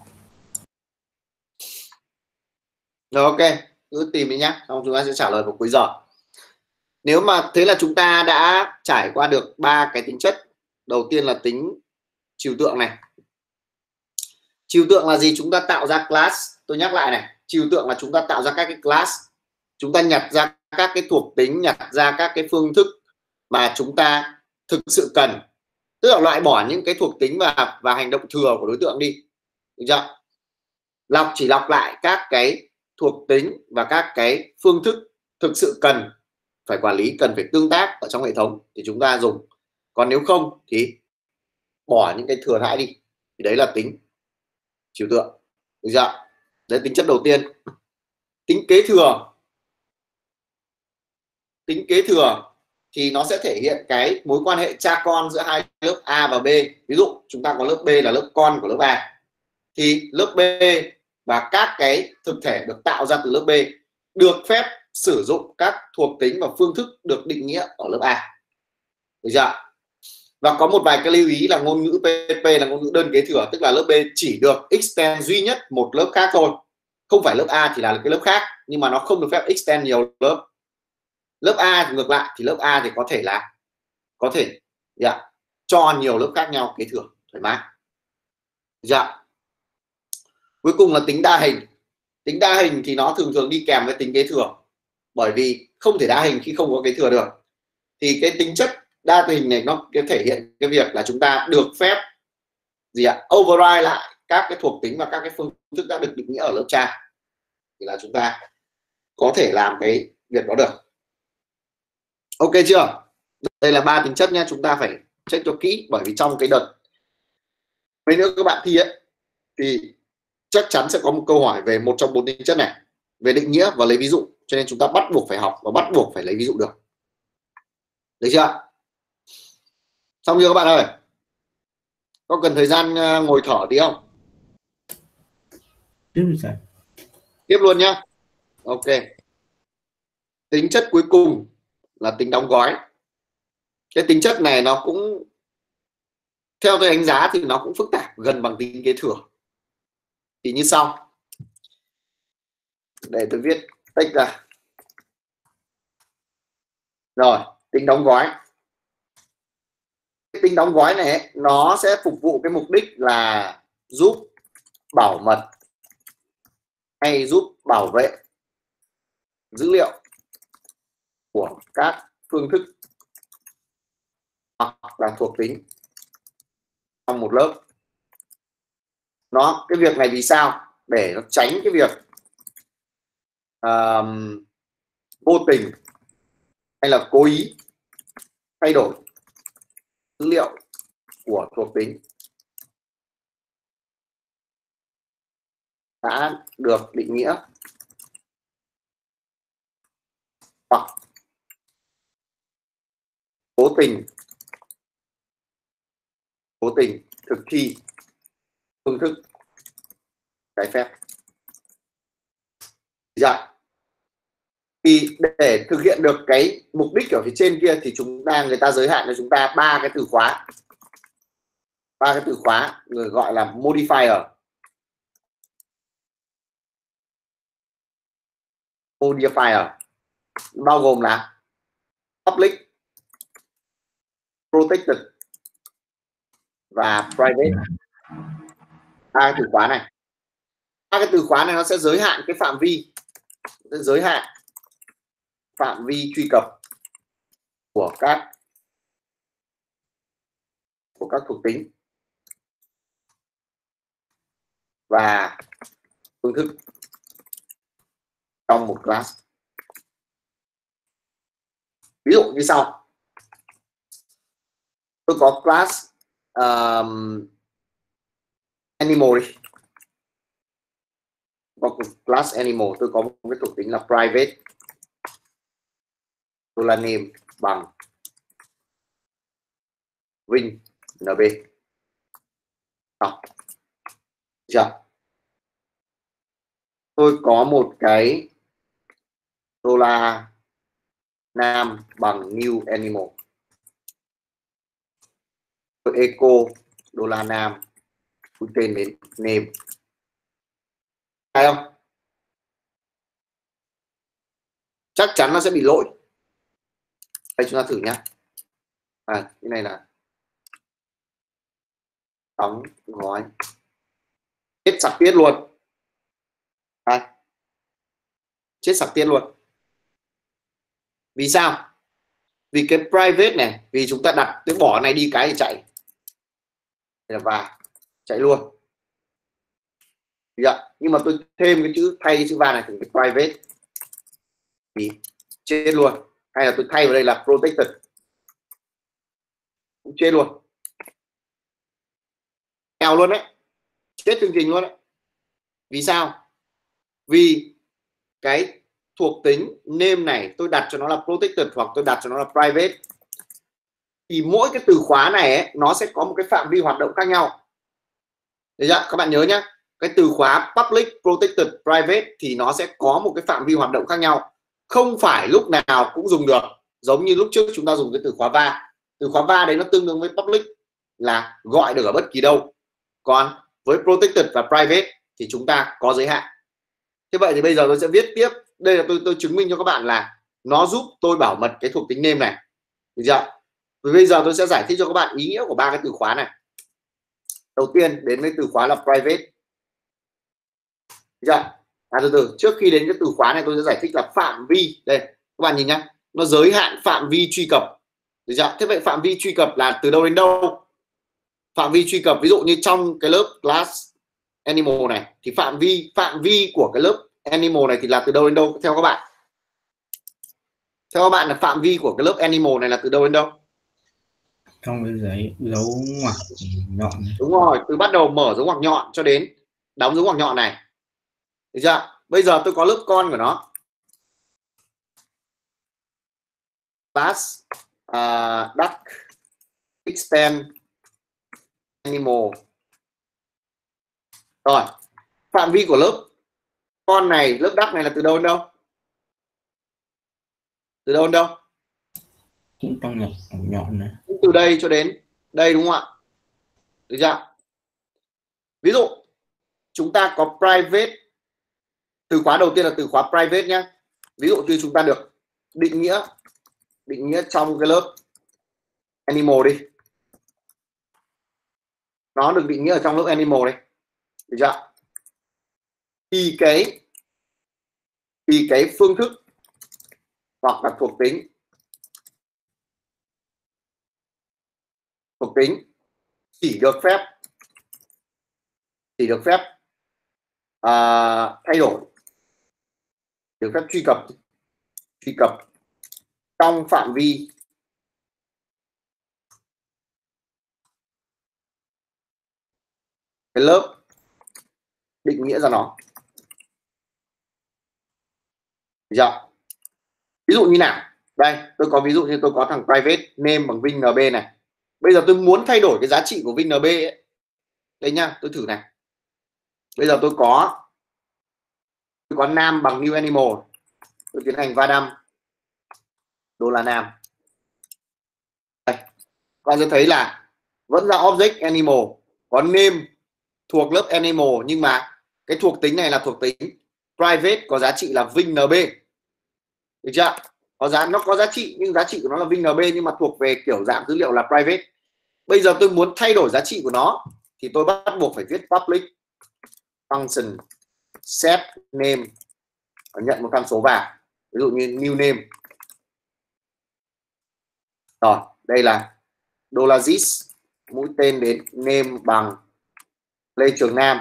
Rồi ok, cứ tìm đi nhá, xong chúng ta sẽ trả lời vào cuối giờ. Nếu mà thế là chúng ta đã trải qua được ba cái tính chất. Đầu tiên là tính trừu tượng này. Trừu tượng là gì? Chúng ta tạo ra class. Tôi nhắc lại này, trừu tượng là chúng ta tạo ra các cái class. Chúng ta nhặt ra các cái thuộc tính, nhặt ra các cái phương thức mà chúng ta thực sự cần. Tức là loại bỏ những cái thuộc tính và và hành động thừa của đối tượng đi. Được chưa? Lọc chỉ lọc lại các cái thuộc tính và các cái phương thức thực sự cần phải quản lý, cần phải tương tác ở trong hệ thống thì chúng ta dùng. Còn nếu không thì bỏ những cái thừa thãi đi. Thì đấy là tính trừu tượng. Được chưa? Đấy tính chất đầu tiên. Tính kế thừa. Tính kế thừa thì nó sẽ thể hiện cái mối quan hệ cha con giữa hai lớp A và B. Ví dụ chúng ta có lớp B là lớp con của lớp A, thì lớp B và các cái thực thể được tạo ra từ lớp B được phép sử dụng các thuộc tính và phương thức được định nghĩa ở lớp A. Được chưa? Và có một vài cái lưu ý là ngôn ngữ pê hát pê là ngôn ngữ đơn kế thừa, tức là lớp B chỉ được extend duy nhất một lớp khác thôi. Không phải lớp A thì là cái lớp khác, nhưng mà nó không được phép extend nhiều lớp. Lớp A thì ngược lại, thì lớp A thì có thể là có thể yeah, cho nhiều lớp khác nhau kế thừa thoải mái. Dạ. Cuối cùng là tính đa hình. Tính đa hình thì nó thường thường đi kèm với tính kế thừa, bởi vì không thể đa hình khi không có kế thừa được. Thì cái tính chất đa hình này nó thể hiện cái việc là chúng ta được phép gì ạ, override lại các cái thuộc tính và các cái phương thức đã được định nghĩa ở lớp cha, thì là chúng ta có thể làm cái việc đó được. Ok chưa? Đây là ba tính chất nha, chúng ta phải check cho kỹ, bởi vì trong cái đợt mấy nữa các bạn thi ấy thì chắc chắn sẽ có một câu hỏi về một trong bốn tính chất này, về định nghĩa và lấy ví dụ, cho nên chúng ta bắt buộc phải học và bắt buộc phải lấy ví dụ được. Được chưa? Xong chưa các bạn ơi? Có cần thời gian ngồi thở tí không? Tiếp rồi. Tiếp luôn nhá. Ok. Tính chất cuối cùng là tính đóng gói. Cái tính chất này nó cũng theo tôi đánh giá thì nó cũng phức tạp, gần bằng tính kế thừa. Thì như sau. Để tôi viết tách ra. Rồi, tính đóng gói. Cái tính đóng gói này nó sẽ phục vụ cái mục đích là giúp bảo mật hay giúp bảo vệ dữ liệu của các phương thức hoặc là thuộc tính trong một lớp. Nó cái việc này vì sao? Để nó tránh cái việc uh, vô tình hay là cố ý thay đổi dữ liệu của thuộc tính đã được định nghĩa hoặc cố tình cố tình thực thi phương thức trái phép. Dạ. Thì để thực hiện được cái mục đích ở phía trên kia thì chúng ta người ta giới hạn cho chúng ta ba cái từ khóa, ba cái từ khóa người gọi là modifier. Modifier bao gồm là public, protected và private. Ba cái từ khóa này, ba cái từ khóa này nó sẽ giới hạn cái phạm vi, giới hạn phạm vi truy cập của các của các thuộc tính và phương thức trong một class. Ví dụ như sau, tôi có class um, animal đi, có class animal, tôi có một cái thuộc tính là private dollar name bằng Vinh en bê. Đó. Chưa? Tôi có một cái dollar nam bằng new animal, tôi echo dollar nam tôi tên đến name, hay không? Chắc chắn nó sẽ bị lỗi. Đây chúng ta thử nhé. À, cái này là đóng gói chết sặc tiết luôn. Đây. Chết sặc tiết luôn. Vì sao? Vì cái private này, vì chúng ta đặt cái bỏ này đi cái thì chạy. Đây là và chạy luôn. Dạ. Nhưng mà tôi thêm cái chữ thay cái chữ và này thành cái private thì chết luôn. Hay là tôi thay vào đây là protected cũng chết luôn. Nghèo luôn đấy, chết chương trình luôn đấy. Vì sao? Vì cái thuộc tính name này tôi đặt cho nó là protected hoặc tôi đặt cho nó là private, thì mỗi cái từ khóa này ấy, nó sẽ có một cái phạm vi hoạt động khác nhau. Đấy chưa? Các bạn nhớ nhé, cái từ khóa public, protected, private thì nó sẽ có một cái phạm vi hoạt động khác nhau, không phải lúc nào cũng dùng được. Giống như lúc trước chúng ta dùng cái từ khóa va, từ khóa va đấy nó tương đương với public là gọi được ở bất kỳ đâu, còn với protected và private thì chúng ta có giới hạn. Thế vậy thì bây giờ tôi sẽ viết tiếp, đây là tôi tôi chứng minh cho các bạn là nó giúp tôi bảo mật cái thuộc tính name này, được chưa? Vì bây giờ tôi sẽ giải thích cho các bạn ý nghĩa của ba cái từ khóa này. Đầu tiên đến với từ khóa là private, được chưa? À, từ từ trước khi đến cái từ khóa này tôi sẽ giải thích là phạm vi. Đây các bạn nhìn nhá, nó giới hạn phạm vi truy cập, được chưa? Thế vậy phạm vi truy cập là từ đâu đến đâu? Phạm vi truy cập ví dụ như trong cái lớp class animal này thì phạm vi phạm vi của cái lớp animal này thì là từ đâu đến đâu theo các bạn? Theo các bạn là phạm vi của cái lớp animal này là từ đâu đến đâu? Trong cái giấy dấu ngoặc nhọn. Đúng rồi, từ bắt đầu mở dấu ngoặc nhọn cho đến đóng dấu ngoặc nhọn này, được chưa? Bây giờ tôi có lớp con của nó class uh, duck extend animal. Rồi, phạm vi của lớp con này, lớp duck này là từ đâu đến đâu? Từ đâu đến đâu? Cũng trong nhọn nhọn này. Từ đây cho đến đây đúng không ạ? Được chưa? Ví dụ chúng ta có private, từ khóa đầu tiên là từ khóa private nhé. Ví dụ như chúng ta được định nghĩa định nghĩa trong cái lớp animal đi, nó được định nghĩa ở trong lớp animal đây, được chưa? Thì cái thì cái phương thức hoặc là thuộc tính thuộc tính chỉ được phép chỉ được phép à, thay đổi, được phép truy cập truy cập trong phạm vi cái lớp định nghĩa ra nó, được chưa? Ví dụ như nào? Đây tôi có ví dụ như tôi có thằng private name bằng Vinh en bê này. Bây giờ tôi muốn thay đổi cái giá trị của Vinh en bê ấy. Đây nhá, tôi thử này. Bây giờ tôi có tôi có nam bằng new animal, tôi tiến hành va đâm đô la nam. Đây, các bạn sẽ thấy là vẫn là object animal, có name thuộc lớp animal, nhưng mà cái thuộc tính này là thuộc tính private, có giá trị là Vinh en bê, được chưa? Có giá nó có giá trị nhưng giá trị của nó là Vinh en bê, nhưng mà thuộc về kiểu dạng dữ liệu là private. Bây giờ tôi muốn thay đổi giá trị của nó thì tôi bắt buộc phải viết public function set name và nhận một tham số vào, ví dụ như new name. Rồi đây là $this mũi tên đến name bằng Lê Trường Nam,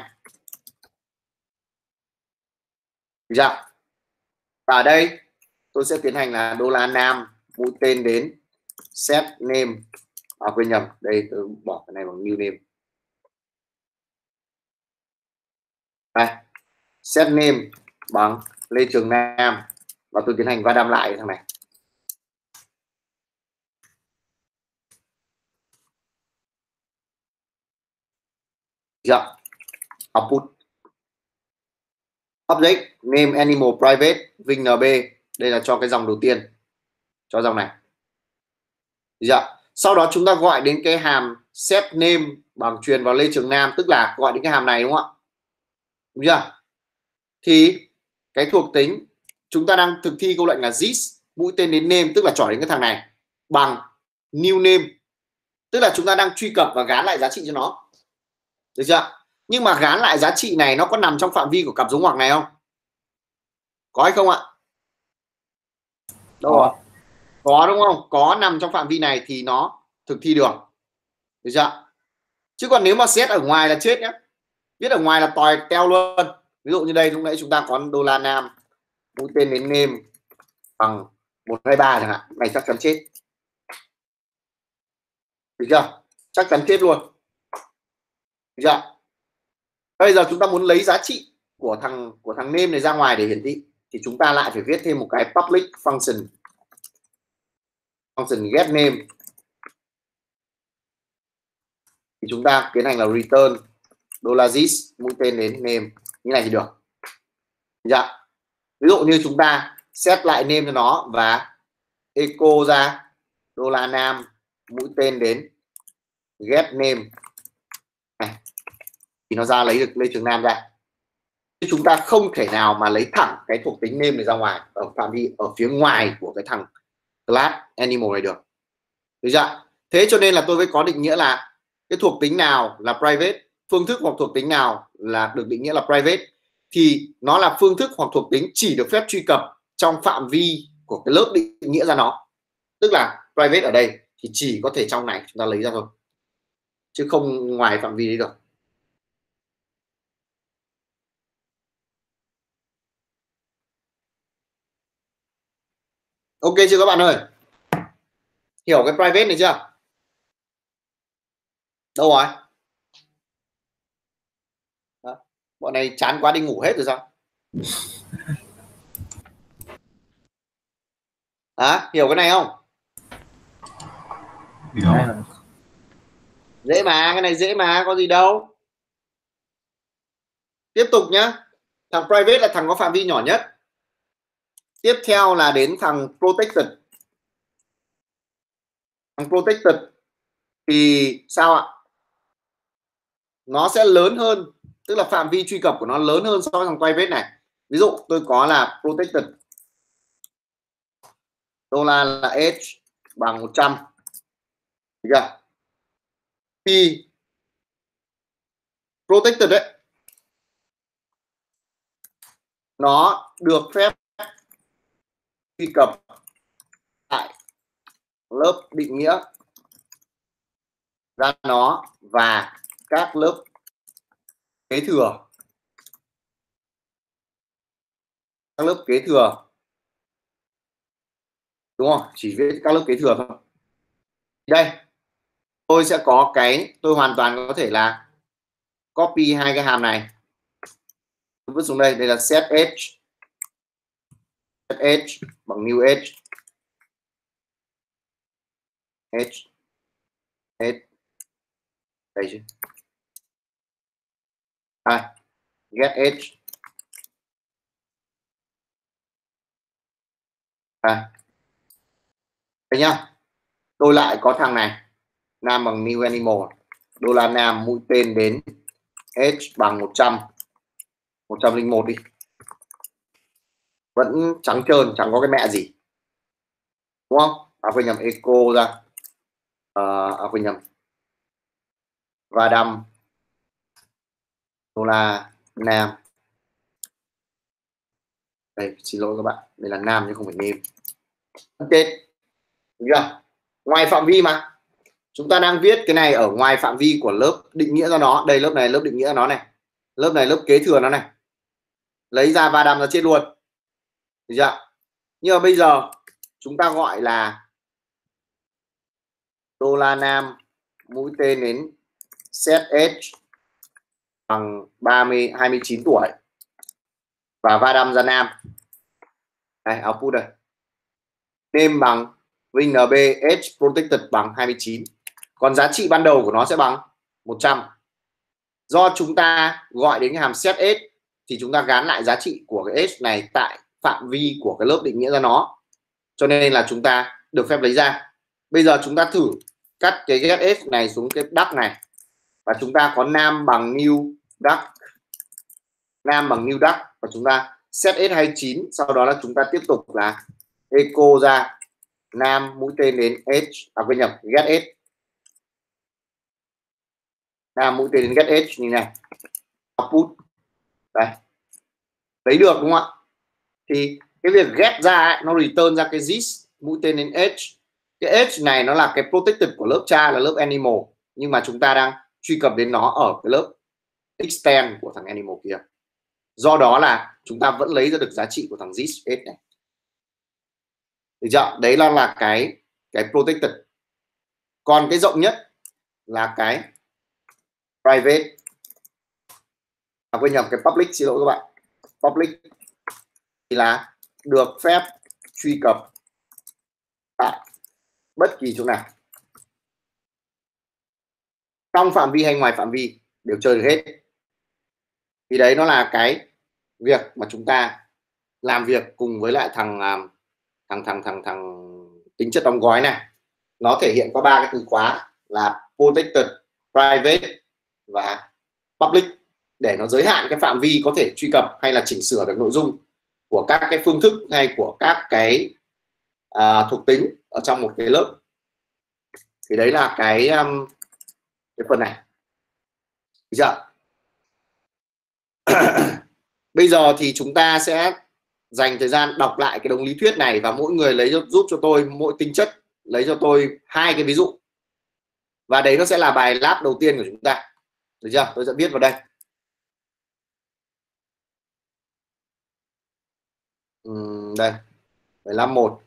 được chưa? Và đây tôi sẽ tiến hành là đô la nam mũi tên đến set name, à quên nhầm, đây tôi bỏ cái này bằng new name. Đây, set name bằng Lê Trường Nam và tôi tiến hành va đâm lại thằng này. Dạ. Output object name animal private Vinh en bê, đây là cho cái dòng đầu tiên, cho dòng này. Dạ. Sau đó chúng ta gọi đến cái hàm set name bằng truyền vào Lê Trường Nam, tức là gọi đến cái hàm này đúng không ạ? Đúng chưa? Thì cái thuộc tính chúng ta đang thực thi câu lệnh là this mũi tên đến name, tức là chọn đến cái thằng này bằng new name, tức là chúng ta đang truy cập và gán lại giá trị cho nó, được chưa? Nhưng mà gán lại giá trị này nó có nằm trong phạm vi của cặp dấu ngoặc này không? Có hay không ạ? Đâu rồi? Có đúng không? Có nằm trong phạm vi này thì nó thực thi được, được chưa? Chứ còn nếu mà set ở ngoài là chết nhé, viết ở ngoài là tòi teo luôn. Ví dụ như đây lúc nãy chúng ta có đô la nam mũi tên đến name bằng một hai ba chẳng hạn, này chắc chắn chết, được chưa? Chắc chắn chết luôn, được chưa? Bây giờ chúng ta muốn lấy giá trị của thằng của thằng name này ra ngoài để hiển thị thì chúng ta lại phải viết thêm một cái public function function get name, thì chúng ta tiến hành là return $this mũi tên đến name như này thì được. Dạ. Ví dụ như chúng ta set lại name cho nó và echo ra đô la nam mũi tên đến get name này, thì nó ra lấy được Lê Trường Nam ra. Chúng ta không thể nào mà lấy thẳng cái thuộc tính name này ra ngoài ở phạm vi ở phía ngoài của cái thằng class animal này được, được chưa? Thế cho nên là tôi mới có định nghĩa là cái thuộc tính nào là private, phương thức hoặc thuộc tính nào là được định nghĩa là private, thì nó là phương thức hoặc thuộc tính chỉ được phép truy cập trong phạm vi của cái lớp định nghĩa ra nó. Tức là private ở đây thì chỉ có thể trong này chúng ta lấy ra thôi, chứ không ngoài phạm vi đấy được. Ok chưa các bạn ơi? Hiểu cái private này chưa? Đâu rồi? Đó. Bọn này chán quá đi ngủ hết rồi sao? À, hiểu cái này không? Hiểu. Dễ mà, cái này dễ mà, có gì đâu. Tiếp tục nhá. Thằng private là thằng có phạm vi nhỏ nhất. Tiếp theo là đến thằng protected. Thằng protected thì sao ạ? Nó sẽ lớn hơn, tức là phạm vi truy cập của nó lớn hơn so với thằng private này. Ví dụ tôi có là protected đô la là h bằng một trăm, được chưa? Thì protected đấy nó được phép truy cập tại lớp định nghĩa ra nó và các lớp kế thừa, các lớp kế thừa, đúng không? Chỉ viết các lớp kế thừa thôi. Đây tôi sẽ có cái, tôi hoàn toàn có thể là copy hai cái hàm này, tôi vứt xuống đây. Đây là set h, set h bằng new h, h h đây chứ, à, get h, à, đây nhá. Tôi lại có thằng này nam bằng new animal, đô la nam mũi tên đến h bằng một trăm, một trăm lẻ một đi, vẫn trắng trơn, chẳng có cái mẹ gì, đúng không? À quên nhầm, echo ra, à, à quên nhầm, và đâm đô la nam, đây xin lỗi các bạn, đây là nam chứ không phải name. Ok, được chưa? Ngoài phạm vi mà chúng ta đang viết cái này ở ngoài phạm vi của lớp định nghĩa ra nó. Đây lớp này lớp định nghĩa ra nó này, lớp này lớp kế thừa nó này, lấy ra và đâm ra chết luôn, được chưa? Nhưng mà bây giờ chúng ta gọi là đô la Nam mũi tên đến set age bằng ba mươi hai mươi chín tuổi và va đâm ra Nam. Đây, output đây. Name bằng ring en bê age protected bằng hai mươi chín. Còn giá trị ban đầu của nó sẽ bằng một trăm. Do chúng ta gọi đến cái hàm set age thì chúng ta gán lại giá trị của cái age này tại phạm vi của cái lớp định nghĩa ra nó. Cho nên là chúng ta được phép lấy ra. Bây giờ chúng ta thử cắt cái get age này xuống cái duck này. Và chúng ta có nam bằng new duck. Nam bằng new duck. Và chúng ta set age hai mươi chín. Sau đó là chúng ta tiếp tục là echo ra nam mũi tên đến age. À quên nhầm, get age. Nam mũi tên đến get age như này. Output. Đây. Lấy được đúng không ạ? Thì cái việc get ra ấy, nó return ra cái this mũi tên đến edge. Cái edge này nó là cái protected của lớp cha là lớp animal, nhưng mà chúng ta đang truy cập đến nó ở cái lớp extend của thằng animal kia. Do đó là chúng ta vẫn lấy ra được giá trị của thằng this edge này. Được chưa? Đấy là là cái cái protected. Còn cái rộng nhất là cái private. À, quên nhầm, cái public, xin lỗi các bạn. Public thì là được phép truy cập tại bất kỳ chỗ nào, trong phạm vi hay ngoài phạm vi đều chơi được hết. Thì đấy nó là cái việc mà chúng ta làm việc cùng với lại thằng thằng thằng thằng thằng tính chất đóng gói này. Nó thể hiện qua ba cái từ khóa là protected, private và public, để nó giới hạn cái phạm vi có thể truy cập hay là chỉnh sửa được nội dung của các cái phương thức hay của các cái à, thuộc tính ở trong một cái lớp. Thì đấy là cái um, cái phần này. Được chưa? Bây giờ thì chúng ta sẽ dành thời gian đọc lại cái đống lý thuyết này và mỗi người lấy giúp cho tôi mỗi tính chất lấy cho tôi hai cái ví dụ. Và đấy nó sẽ là bài lab đầu tiên của chúng ta. Được chưa? Tôi sẽ viết vào đây. Uhm, đây mười lăm một,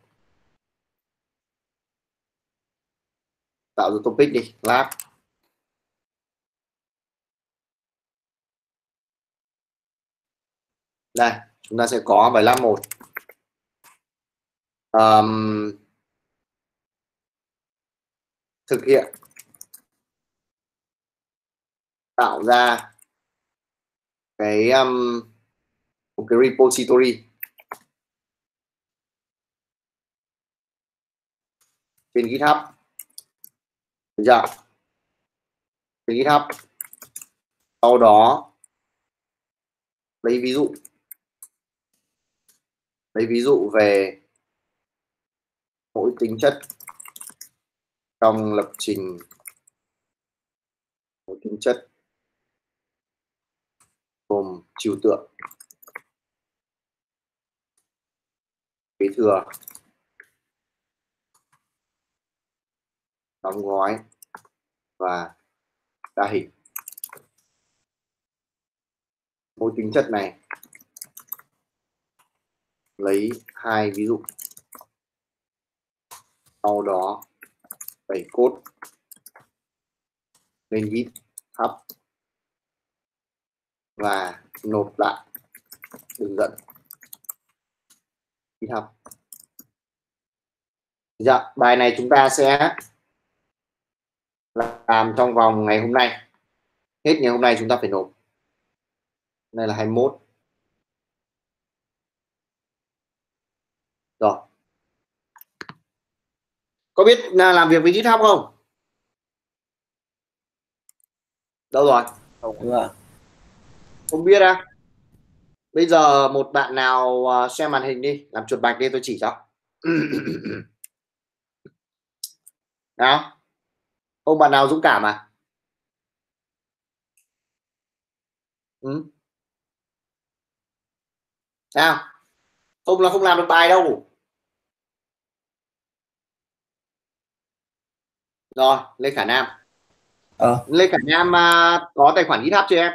tạo ra topic đi, lab. Đây chúng ta sẽ có bài lab một. um, thực hiện tạo ra cái um, một cái repository trên GitHub. Được chưa? Trên GitHub. Sau đó lấy ví dụ lấy ví dụ về mỗi tính chất trong lập trình, mỗi tính chất gồm trừu tượng, kế thừa, đóng gói và đa hình. Mỗi tính chất này lấy hai ví dụ, sau đó đẩy code lên GitHub và nộp lại đường dẫn GitHub. Dạ, bài này chúng ta sẽ làm trong vòng ngày hôm nay. Hết ngày hôm nay chúng ta phải nộp. Đây là hai mươi mốt. Rồi. Có biết là làm việc với GitHub không? Đâu rồi? Không ạ. Không biết à? Bây giờ một bạn nào share màn hình đi, làm chuột bạch đi tôi chỉ cho. Nào? Không bạn nào dũng cảm à? Ừ. Nào? Không là không làm được bài đâu. Rồi, Lê Khả Nam. Ờ. Lê Khả Nam uh, có tài khoản GitHub chưa em?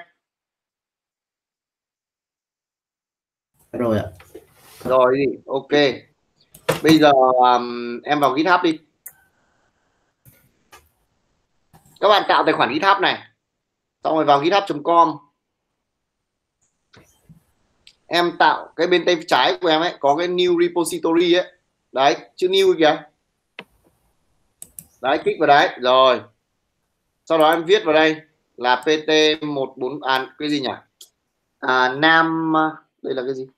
Rồi ạ. Rồi gì? Ok. Bây giờ um, em vào GitHub đi. Các bạn tạo tài khoản GitHub này, xong rồi vào github chấm com, em tạo cái bên tay trái của em ấy có cái new repository ấy, đấy chữ new kìa, đấy kích vào đấy rồi, sau đó em viết vào đây là pt một bốn à, cái gì nhỉ, à, Nam, đây là cái gì,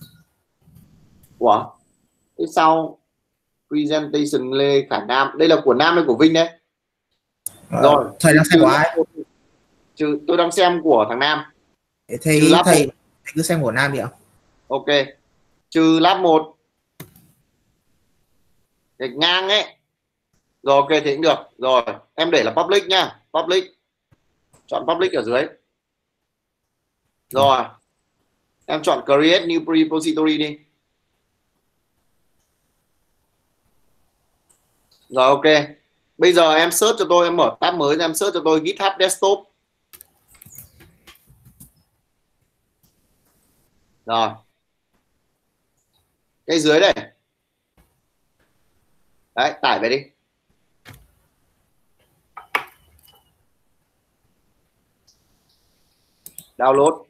của cái sau presentation Lê Khải Nam, đây là của Nam hay của Vinh đấy. Rồi thầy đang xem của ai? Trừ, tôi đang xem của thằng Nam. Thầy trừ lab thầy, thầy cứ xem của Nam đi ạ. Ok, trừ lab một gạch ngang ấy, rồi ok thì cũng được rồi, em để là public nhá, public, chọn public ở dưới, rồi em chọn create new repository đi, rồi ok. Bây giờ em search cho tôi, em mở tab mới em search cho tôi GitHub desktop, rồi cái dưới đây đấy, tải về đi. Download.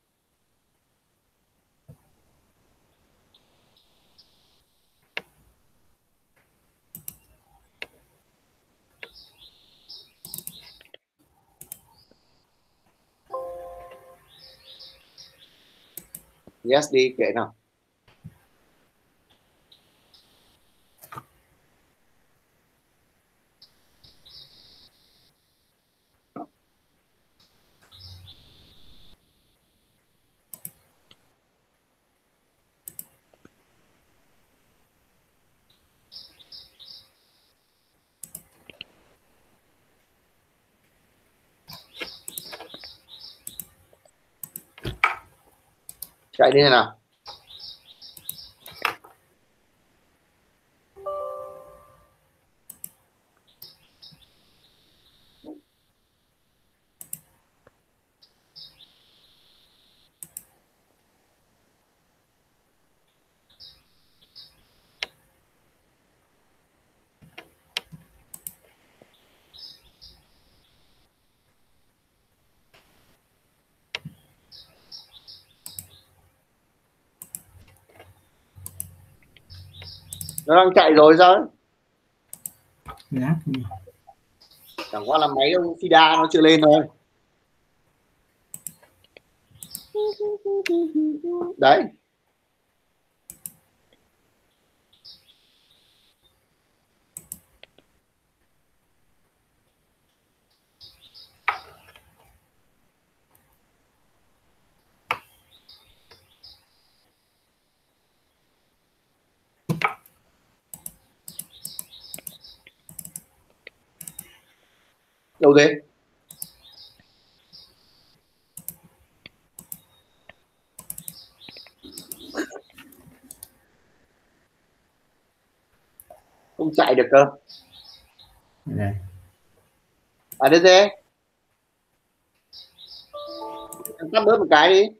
Yes đi, kệ nào. Chạy đi nào. Nó đang chạy rồi sao ấy? Chẳng qua là máy ông Fida nó chưa lên thôi. Đấy. Đâu thế? Không chạy được cơ. Đây. À đây thế. Em tắt bớt một cái đi.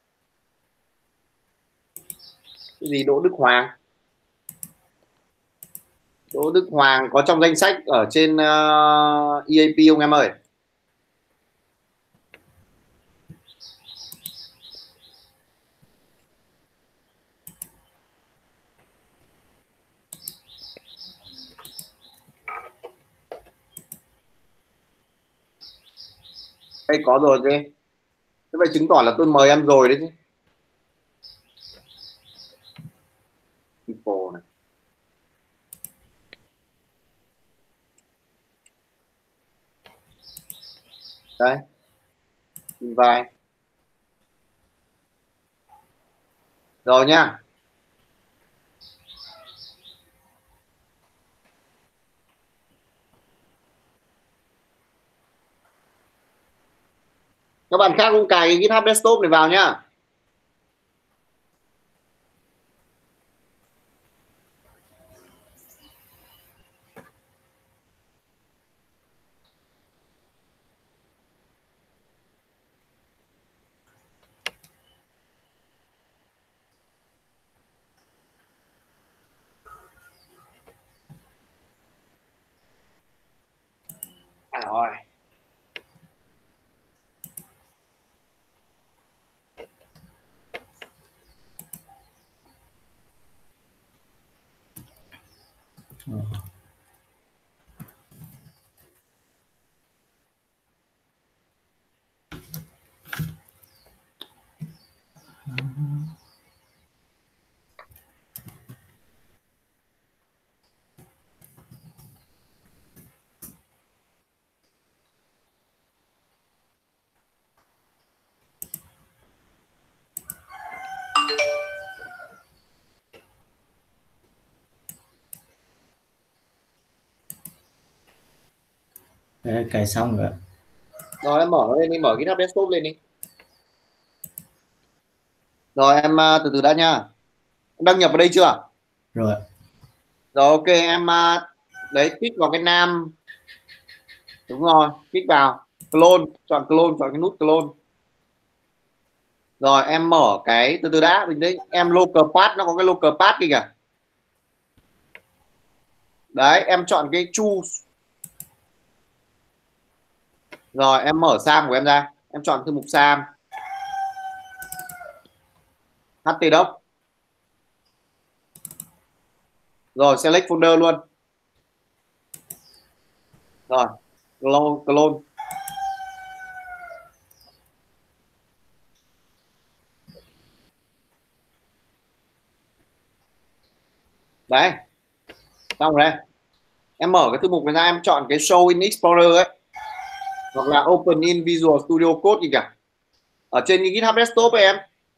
Cái gì Đỗ Đức Hoàng? Đỗ Đức Hoàng có trong danh sách ở trên uh, e a pê không em ơi? Đây có rồi chứ. Thế vậy chứng tỏ là tôi mời em rồi đấy chứ. People này. Đấy. Invite. Rồi nhá. Các bạn khác cũng cài cái GitHub Desktop này vào nhá. À rồi. Ờ. Đấy, cài xong rồi. Rồi em mở nó lên đi, mở GitHub Desktop lên đi. Rồi em uh, từ từ đã nha. Em đăng nhập vào đây chưa? Rồi. Rồi ok em uh, đấy click vào cái nam. Đúng rồi, click vào clone, chọn clone, chọn cái nút clone. Rồi em mở cái từ từ đã, mình đấy em local path, nó có cái local path kia kìa. Đấy em chọn cái choose. Rồi em mở Sam của em ra, em chọn thư mục Sam, htdoc. Rồi select folder luôn. Rồi clone, clone. Đấy xong rồi đây. Em mở cái thư mục này ra, em chọn cái show in Explorer ấy, hoặc là open in Visual Studio Code gì cả, ở trên cái GitHub Desktop ấy em.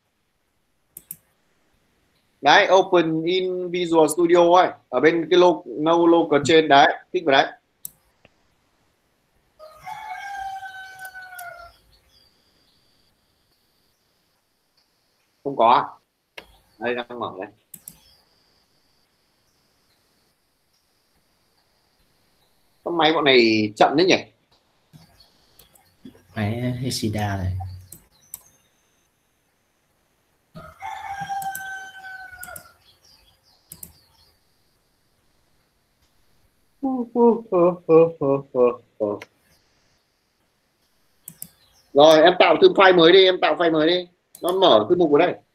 Đấy open in Visual Studio ấy, ở bên cái logo no local trên đấy, click vào đấy. Không có à? Đây đang mở đây. Con máy bọn này chậm đấy nhỉ? Máy Hesida này. Rồi em tạo thư file mới đi, em tạo file mới đi, nó mở thư mục ở đây.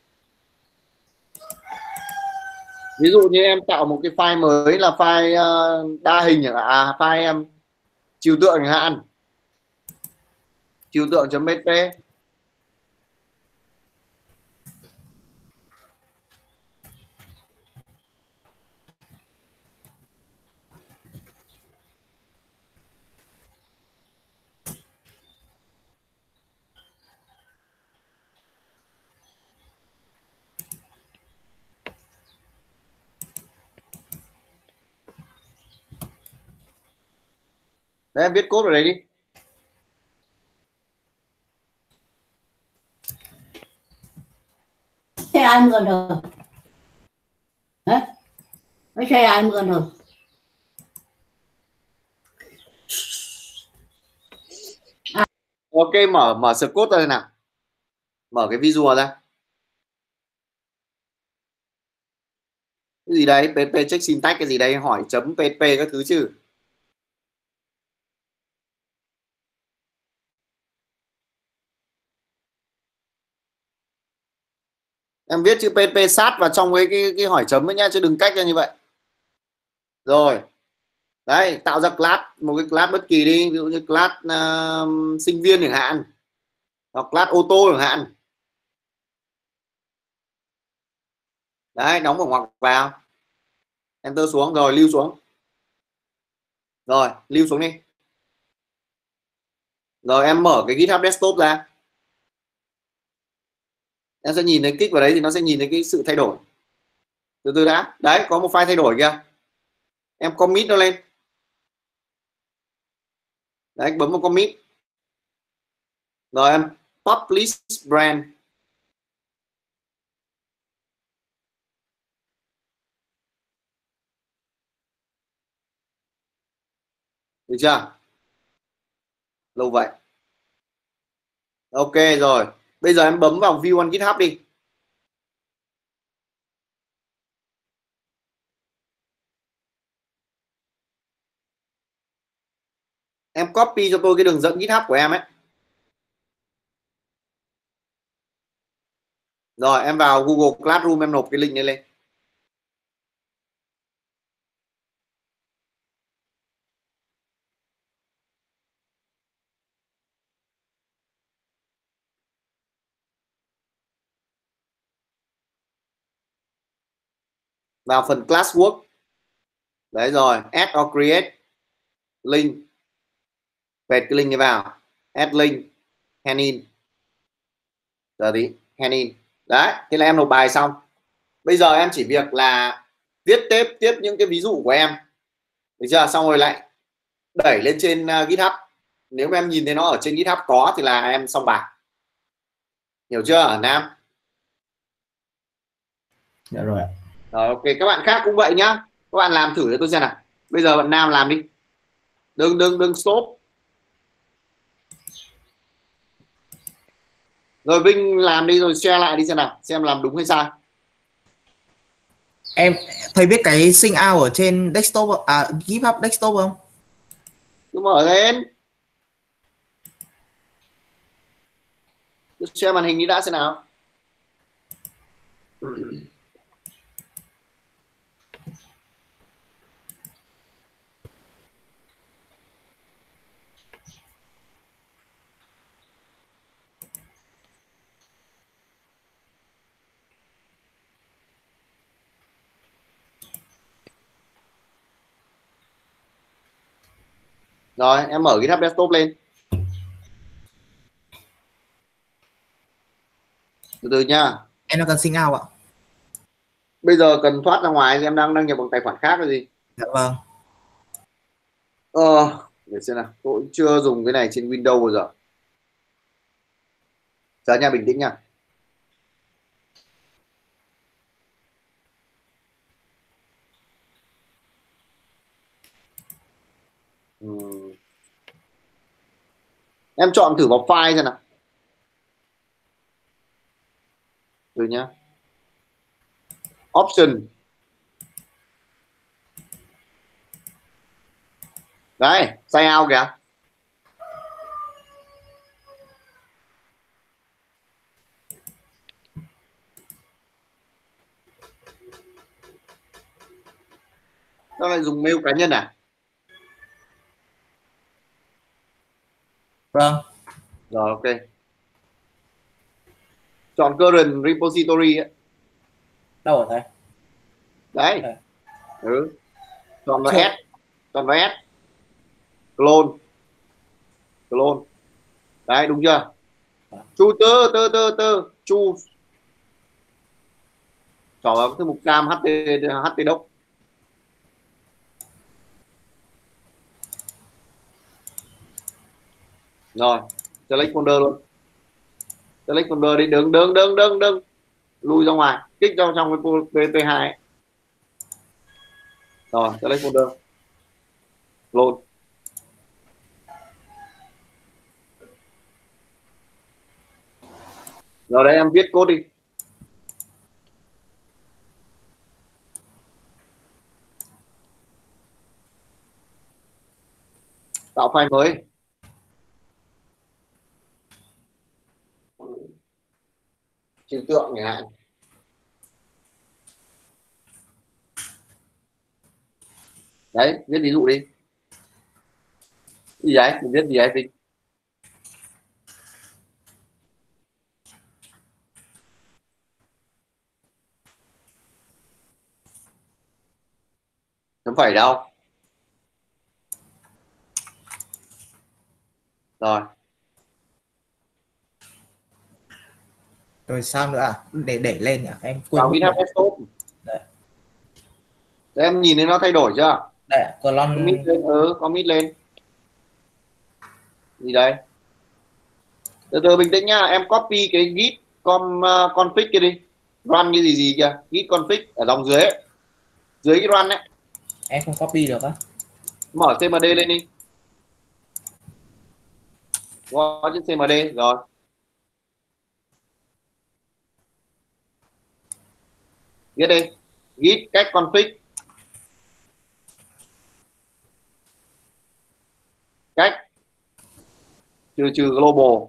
Ví dụ như em tạo một cái file mới là file uh, đa hình chẳng hạn, à, file em trừu tượng chẳng hạn, trừu tượng.pt. Đấy em viết code vào đấy đi. Xe ai mượn rồi? Hả? Mấy xe ai mượn rồi? À. Ok mở mở script ra nào. Mở cái visual ra. Cái gì đấy? pê pê check syntax cái gì đây? Hỏi chấm pê pê các thứ chứ. Em viết chữ pê pê sát vào trong cái cái, cái hỏi chấm ấy nhá, chứ đừng cách ra như vậy. Rồi. Đấy, tạo ra class, một cái class bất kỳ đi, ví dụ như class uh, sinh viên chẳng hạn, hoặc class ô tô chẳng hạn. Đấy, đóng vào ngoặc vào. Enter xuống rồi lưu xuống. Rồi, lưu xuống đi. Rồi em mở cái GitHub Desktop ra. Em sẽ nhìn thấy, kích vào đấy thì nó sẽ nhìn thấy cái sự thay đổi. Từ từ đã. Đấy, có một file thay đổi kìa. Em commit nó lên. Đấy, bấm vào commit. Rồi em publish brand. Được chưa? Lâu vậy. Ok rồi. Bây giờ em bấm vào view on GitHub đi. Em copy cho tôi cái đường dẫn GitHub của em ấy. Rồi em vào Google Classroom, em nộp cái link này lên. vào phần classwork. Đấy rồi, add or create link, vẹt cái link này vào, add link, hand in, giờ tí hand in. Đấy, thế là em nộp bài xong. Bây giờ em chỉ việc là viết tiếp tiếp những cái ví dụ của em, được chưa? Xong rồi lại đẩy lên trên uh, GitHub. Nếu mà em nhìn thấy nó ở trên GitHub có thì là em xong bài. Hiểu chưa ở Nam? Dạ rồi ạ. Rồi, ok, các bạn khác cũng vậy nhá. Các bạn làm thử cho tôi xem nào. Bây giờ bạn Nam làm đi. Đừng đừng đừng stop. Rồi Vinh làm đi rồi share lại đi xem nào, xem làm đúng hay sai. Em thầy biết cái sync out ở trên desktop à GitHub desktop không? Cứ mở lên. Cứ share màn hình đi đã xem nào. Rồi em mở GitHub desktop lên. Từ từ nha. Em nó cần sync out ạ. Bây giờ cần thoát ra ngoài thì em đang đăng nhập bằng tài khoản khác là gì? Dạ vâng. Ờ, để xem nào, tôi cũng chưa dùng cái này trên Windows bao giờ. Giờ nha, bình tĩnh nha. Uhm. Em chọn thử vào file xem nào. Rồi nhá. Option. Đấy, sign out kìa. Sao lại dùng mail cá nhân à? Vâng. Rồi ok. Chọn current repository ấy. Đâu rồi thầy? Đấy. Đây. Ừ. Chọn vào Chưa. S. Chọn vào S. Clone. Clone. Đấy, đúng chưa? Chu tư tư tư tư chu. Chọn vào thư mục cam ht htdoc. Rồi, select folder luôn. Select folder đi, đừng đừng đừng đừng đừng lui ra ngoài, kích vào trong cái pê hai ấy. Rồi, select folder. Load. Rồi đây em viết code đi. Tạo file mới. Trừu tượng chẳng hạn. Đấy, viết ví dụ đi. Gì đấy, mình viết gì đấy Vinh? Chấm phẩy đâu? Rồi. Rồi sao nữa à? Để để lên nhỉ? Em quên Vào mất GitHub rồi. desktop. Đấy. Đấy, em nhìn thấy nó thay đổi chưa? Đây, clone Commit lên, ừ, commit lên. Gì đây? Từ từ bình tĩnh nhá, em copy cái git con uh, config kia đi. Run cái gì gì kìa, git config ở dòng dưới ấy. Dưới cái run đấy. em không copy được á. Mở xê em đê lên đi. Có chữ xê em đê rồi. Viết đi. Git cách config. Cách trừ trừ global.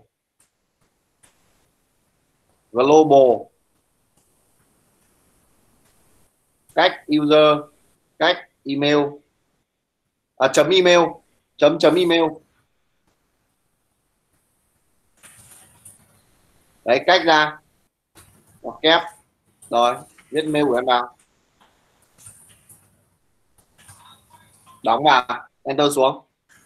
Global. Cách user. Cách email. À, chấm email. Chấm chấm email. Đấy, cách ra. Hoặc kép. Rồi, viết mail của em vào. Đóng vào, enter xuống.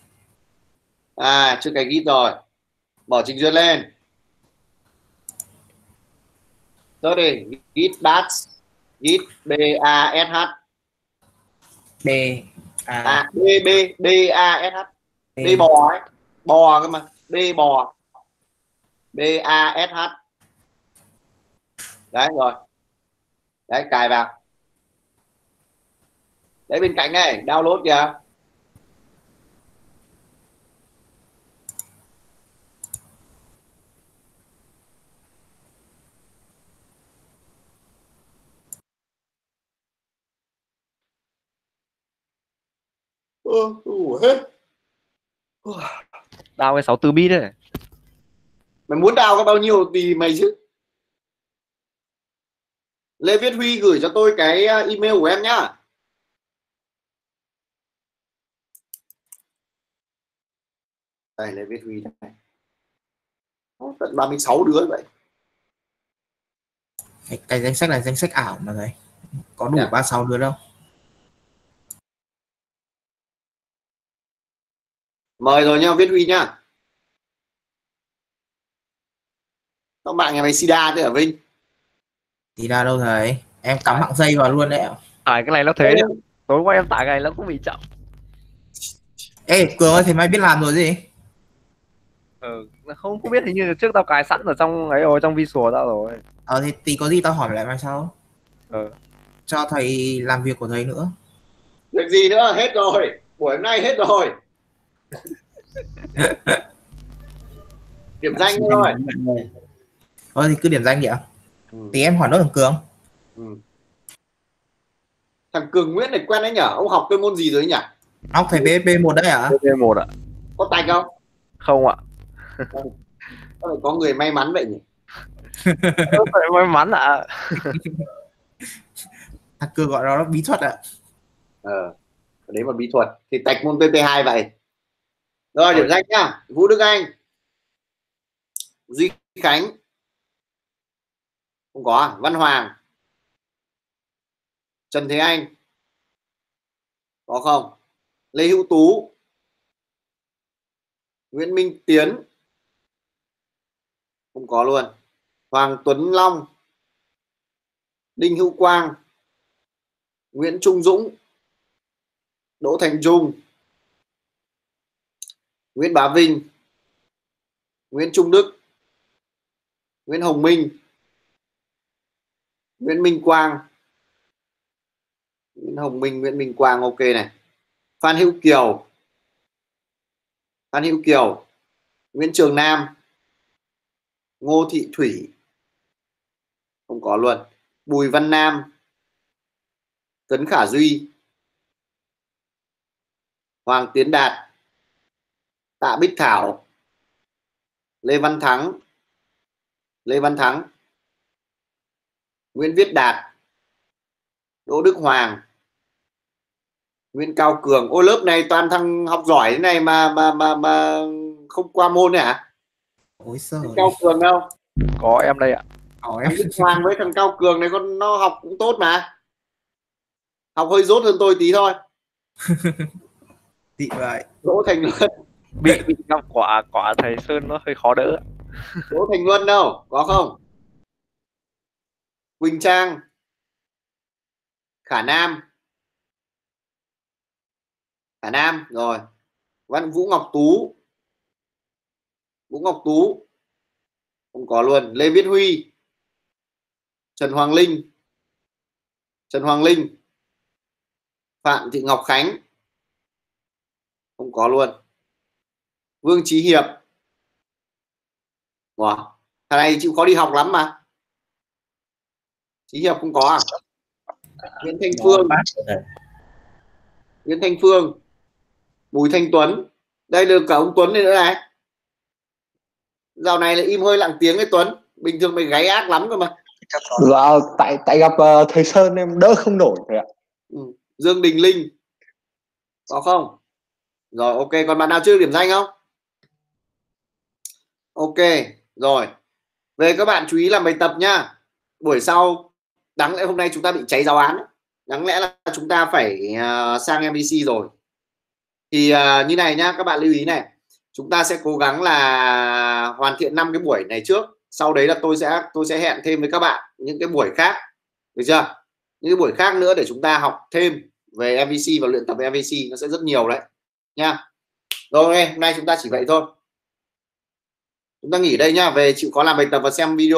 À, chưa cài git rồi. Mở trình duyệt lên. Rồi đi, git bash, git b a s h. D A À, b b b a s h. D. B bò ấy, bò cơ mà. B bò. B a s h. Đấy rồi. Đấy, cài vào. Đấy bên cạnh này, download kìa. Ừ, đủ hết. Đao cái sáu mươi tư bit đấy. Mày muốn đào có bao nhiêu tùy mày chứ. Lê Viết Huy gửi cho tôi cái email của em nhá. Đây, Lê Viết Huy đây. Tận ba mươi sáu đứa vậy. Cái, cái danh sách là danh sách ảo mà thầy. Có đủ Dạ. ba mươi sáu đứa đâu. Mời rồi nha, Viết Huy nhá. Các bạn nhà mày sida thế ở Vinh. Thì ra đâu thầy. Em cắm mạng dây vào luôn đấy ạ. Tải cái này nó thế đấy. Tối qua em tải cái này nó cũng bị chậm. Ê Cường ơi, thì mày biết làm rồi gì? Ừ, không không biết, hình như trước tao cài sẵn ở trong ấy rồi, trong Visual tao rồi. Ờ thì tí có gì tao hỏi lại mày sau. Ừ. Cho thầy làm việc của thầy nữa. Việc gì nữa, hết rồi. Buổi hôm nay hết rồi. Điểm danh thôi. Thôi thì cứ điểm danh vậy ạ. Ừ. Tí em hỏi nốt thằng Cường. Ừ. Thằng Cường Nguyễn này quen đấy nhở? Ông học tôi môn gì rồi nhỉ? Học thầy pê ép pê một đấy ạ? pê ép pê một ạ. Có tạch không? Không ạ. Có, có người may mắn vậy nhỉ? May mắn ạ. Thằng Cường gọi đó là bí thuật ạ. Ờ, đấy mà bí thuật. Thì tạch môn pê pê hai vậy. Rồi, điểm danh nhá. Vũ Đức Anh, Duy Khánh, không có à? Văn Hoàng, Trần Thế Anh, có không? Lê Hữu Tú, Nguyễn Minh Tiến, không có luôn. Hoàng Tuấn Long, Đinh Hữu Quang, Nguyễn Trung Dũng, Đỗ Thành Trung, Nguyễn Bá Vinh, Nguyễn Trung Đức, Nguyễn Hồng Minh, Nguyễn Minh Quang, Nguyễn Hồng Minh, Nguyễn Minh Quang, ok này. Phan Hữu Kiều, Phan Hữu Kiều, Nguyễn Trường Nam, Ngô Thị Thủy, không có luôn. Bùi Văn Nam, Cấn Khả Duy, Hoàng Tiến Đạt, Tạ Bích Thảo, Lê Văn Thắng, Lê Văn Thắng, Nguyễn Viết Đạt, Đỗ Đức Hoàng, Nguyễn Cao Cường. Ô, lớp này toàn thằng học giỏi thế này mà mà mà mà không qua môn này hả? Ôi giời. Cao Cường đâu? Có em đây ạ. Hỏi em. Thằng Đức Hoàng với thằng Cao Cường này con nó học cũng tốt mà. Học hơi dốt hơn tôi tí thôi. Tị vậy. Đỗ Thành Luân. Bị bị gặp quả quả thầy Sơn nó hơi khó đỡ. Đỗ Thành Luân đâu? Có không? Quỳnh Trang, Khả Nam, Khả Nam rồi. Văn Vũ Ngọc Tú, Vũ Ngọc Tú, không có luôn. Lê Viết Huy, Trần Hoàng Linh, Trần Hoàng Linh, Phạm Thị Ngọc Khánh, không có luôn. Vương Chí Hiệp, wow, thằng này chịu khó đi học lắm mà. Chí Hiệp không có à? Nguyễn Thanh Phương, Nguyễn Thanh Phương, Bùi Thanh Tuấn, đây được cả ông Tuấn này nữa này. Dạo này lại im hơi lặng tiếng cái Tuấn, bình thường mày gáy ác lắm cơ mà. Dạ, tại tại gặp uh, thầy Sơn em đỡ không nổi rồi ạ. Ừ. Dương Đình Linh, có không? Rồi, ok, còn bạn nào chưa điểm danh không? Ok, rồi. Về các bạn chú ý làm bài tập nhá. Buổi sau, đáng lẽ hôm nay chúng ta bị cháy giáo án. Đáng lẽ là chúng ta phải uh, sang em vê xê rồi. Thì uh, như này nhá, các bạn lưu ý này, chúng ta sẽ cố gắng là hoàn thiện năm cái buổi này trước, sau đấy là tôi sẽ tôi sẽ hẹn thêm với các bạn những cái buổi khác, được chưa? Những cái buổi khác nữa để chúng ta học thêm về em vê xê và luyện tập em vê xê, nó sẽ rất nhiều đấy nha. Rồi hôm nay chúng ta chỉ vậy thôi, chúng ta nghỉ đây nhá, về chịu khó làm bài tập và xem video.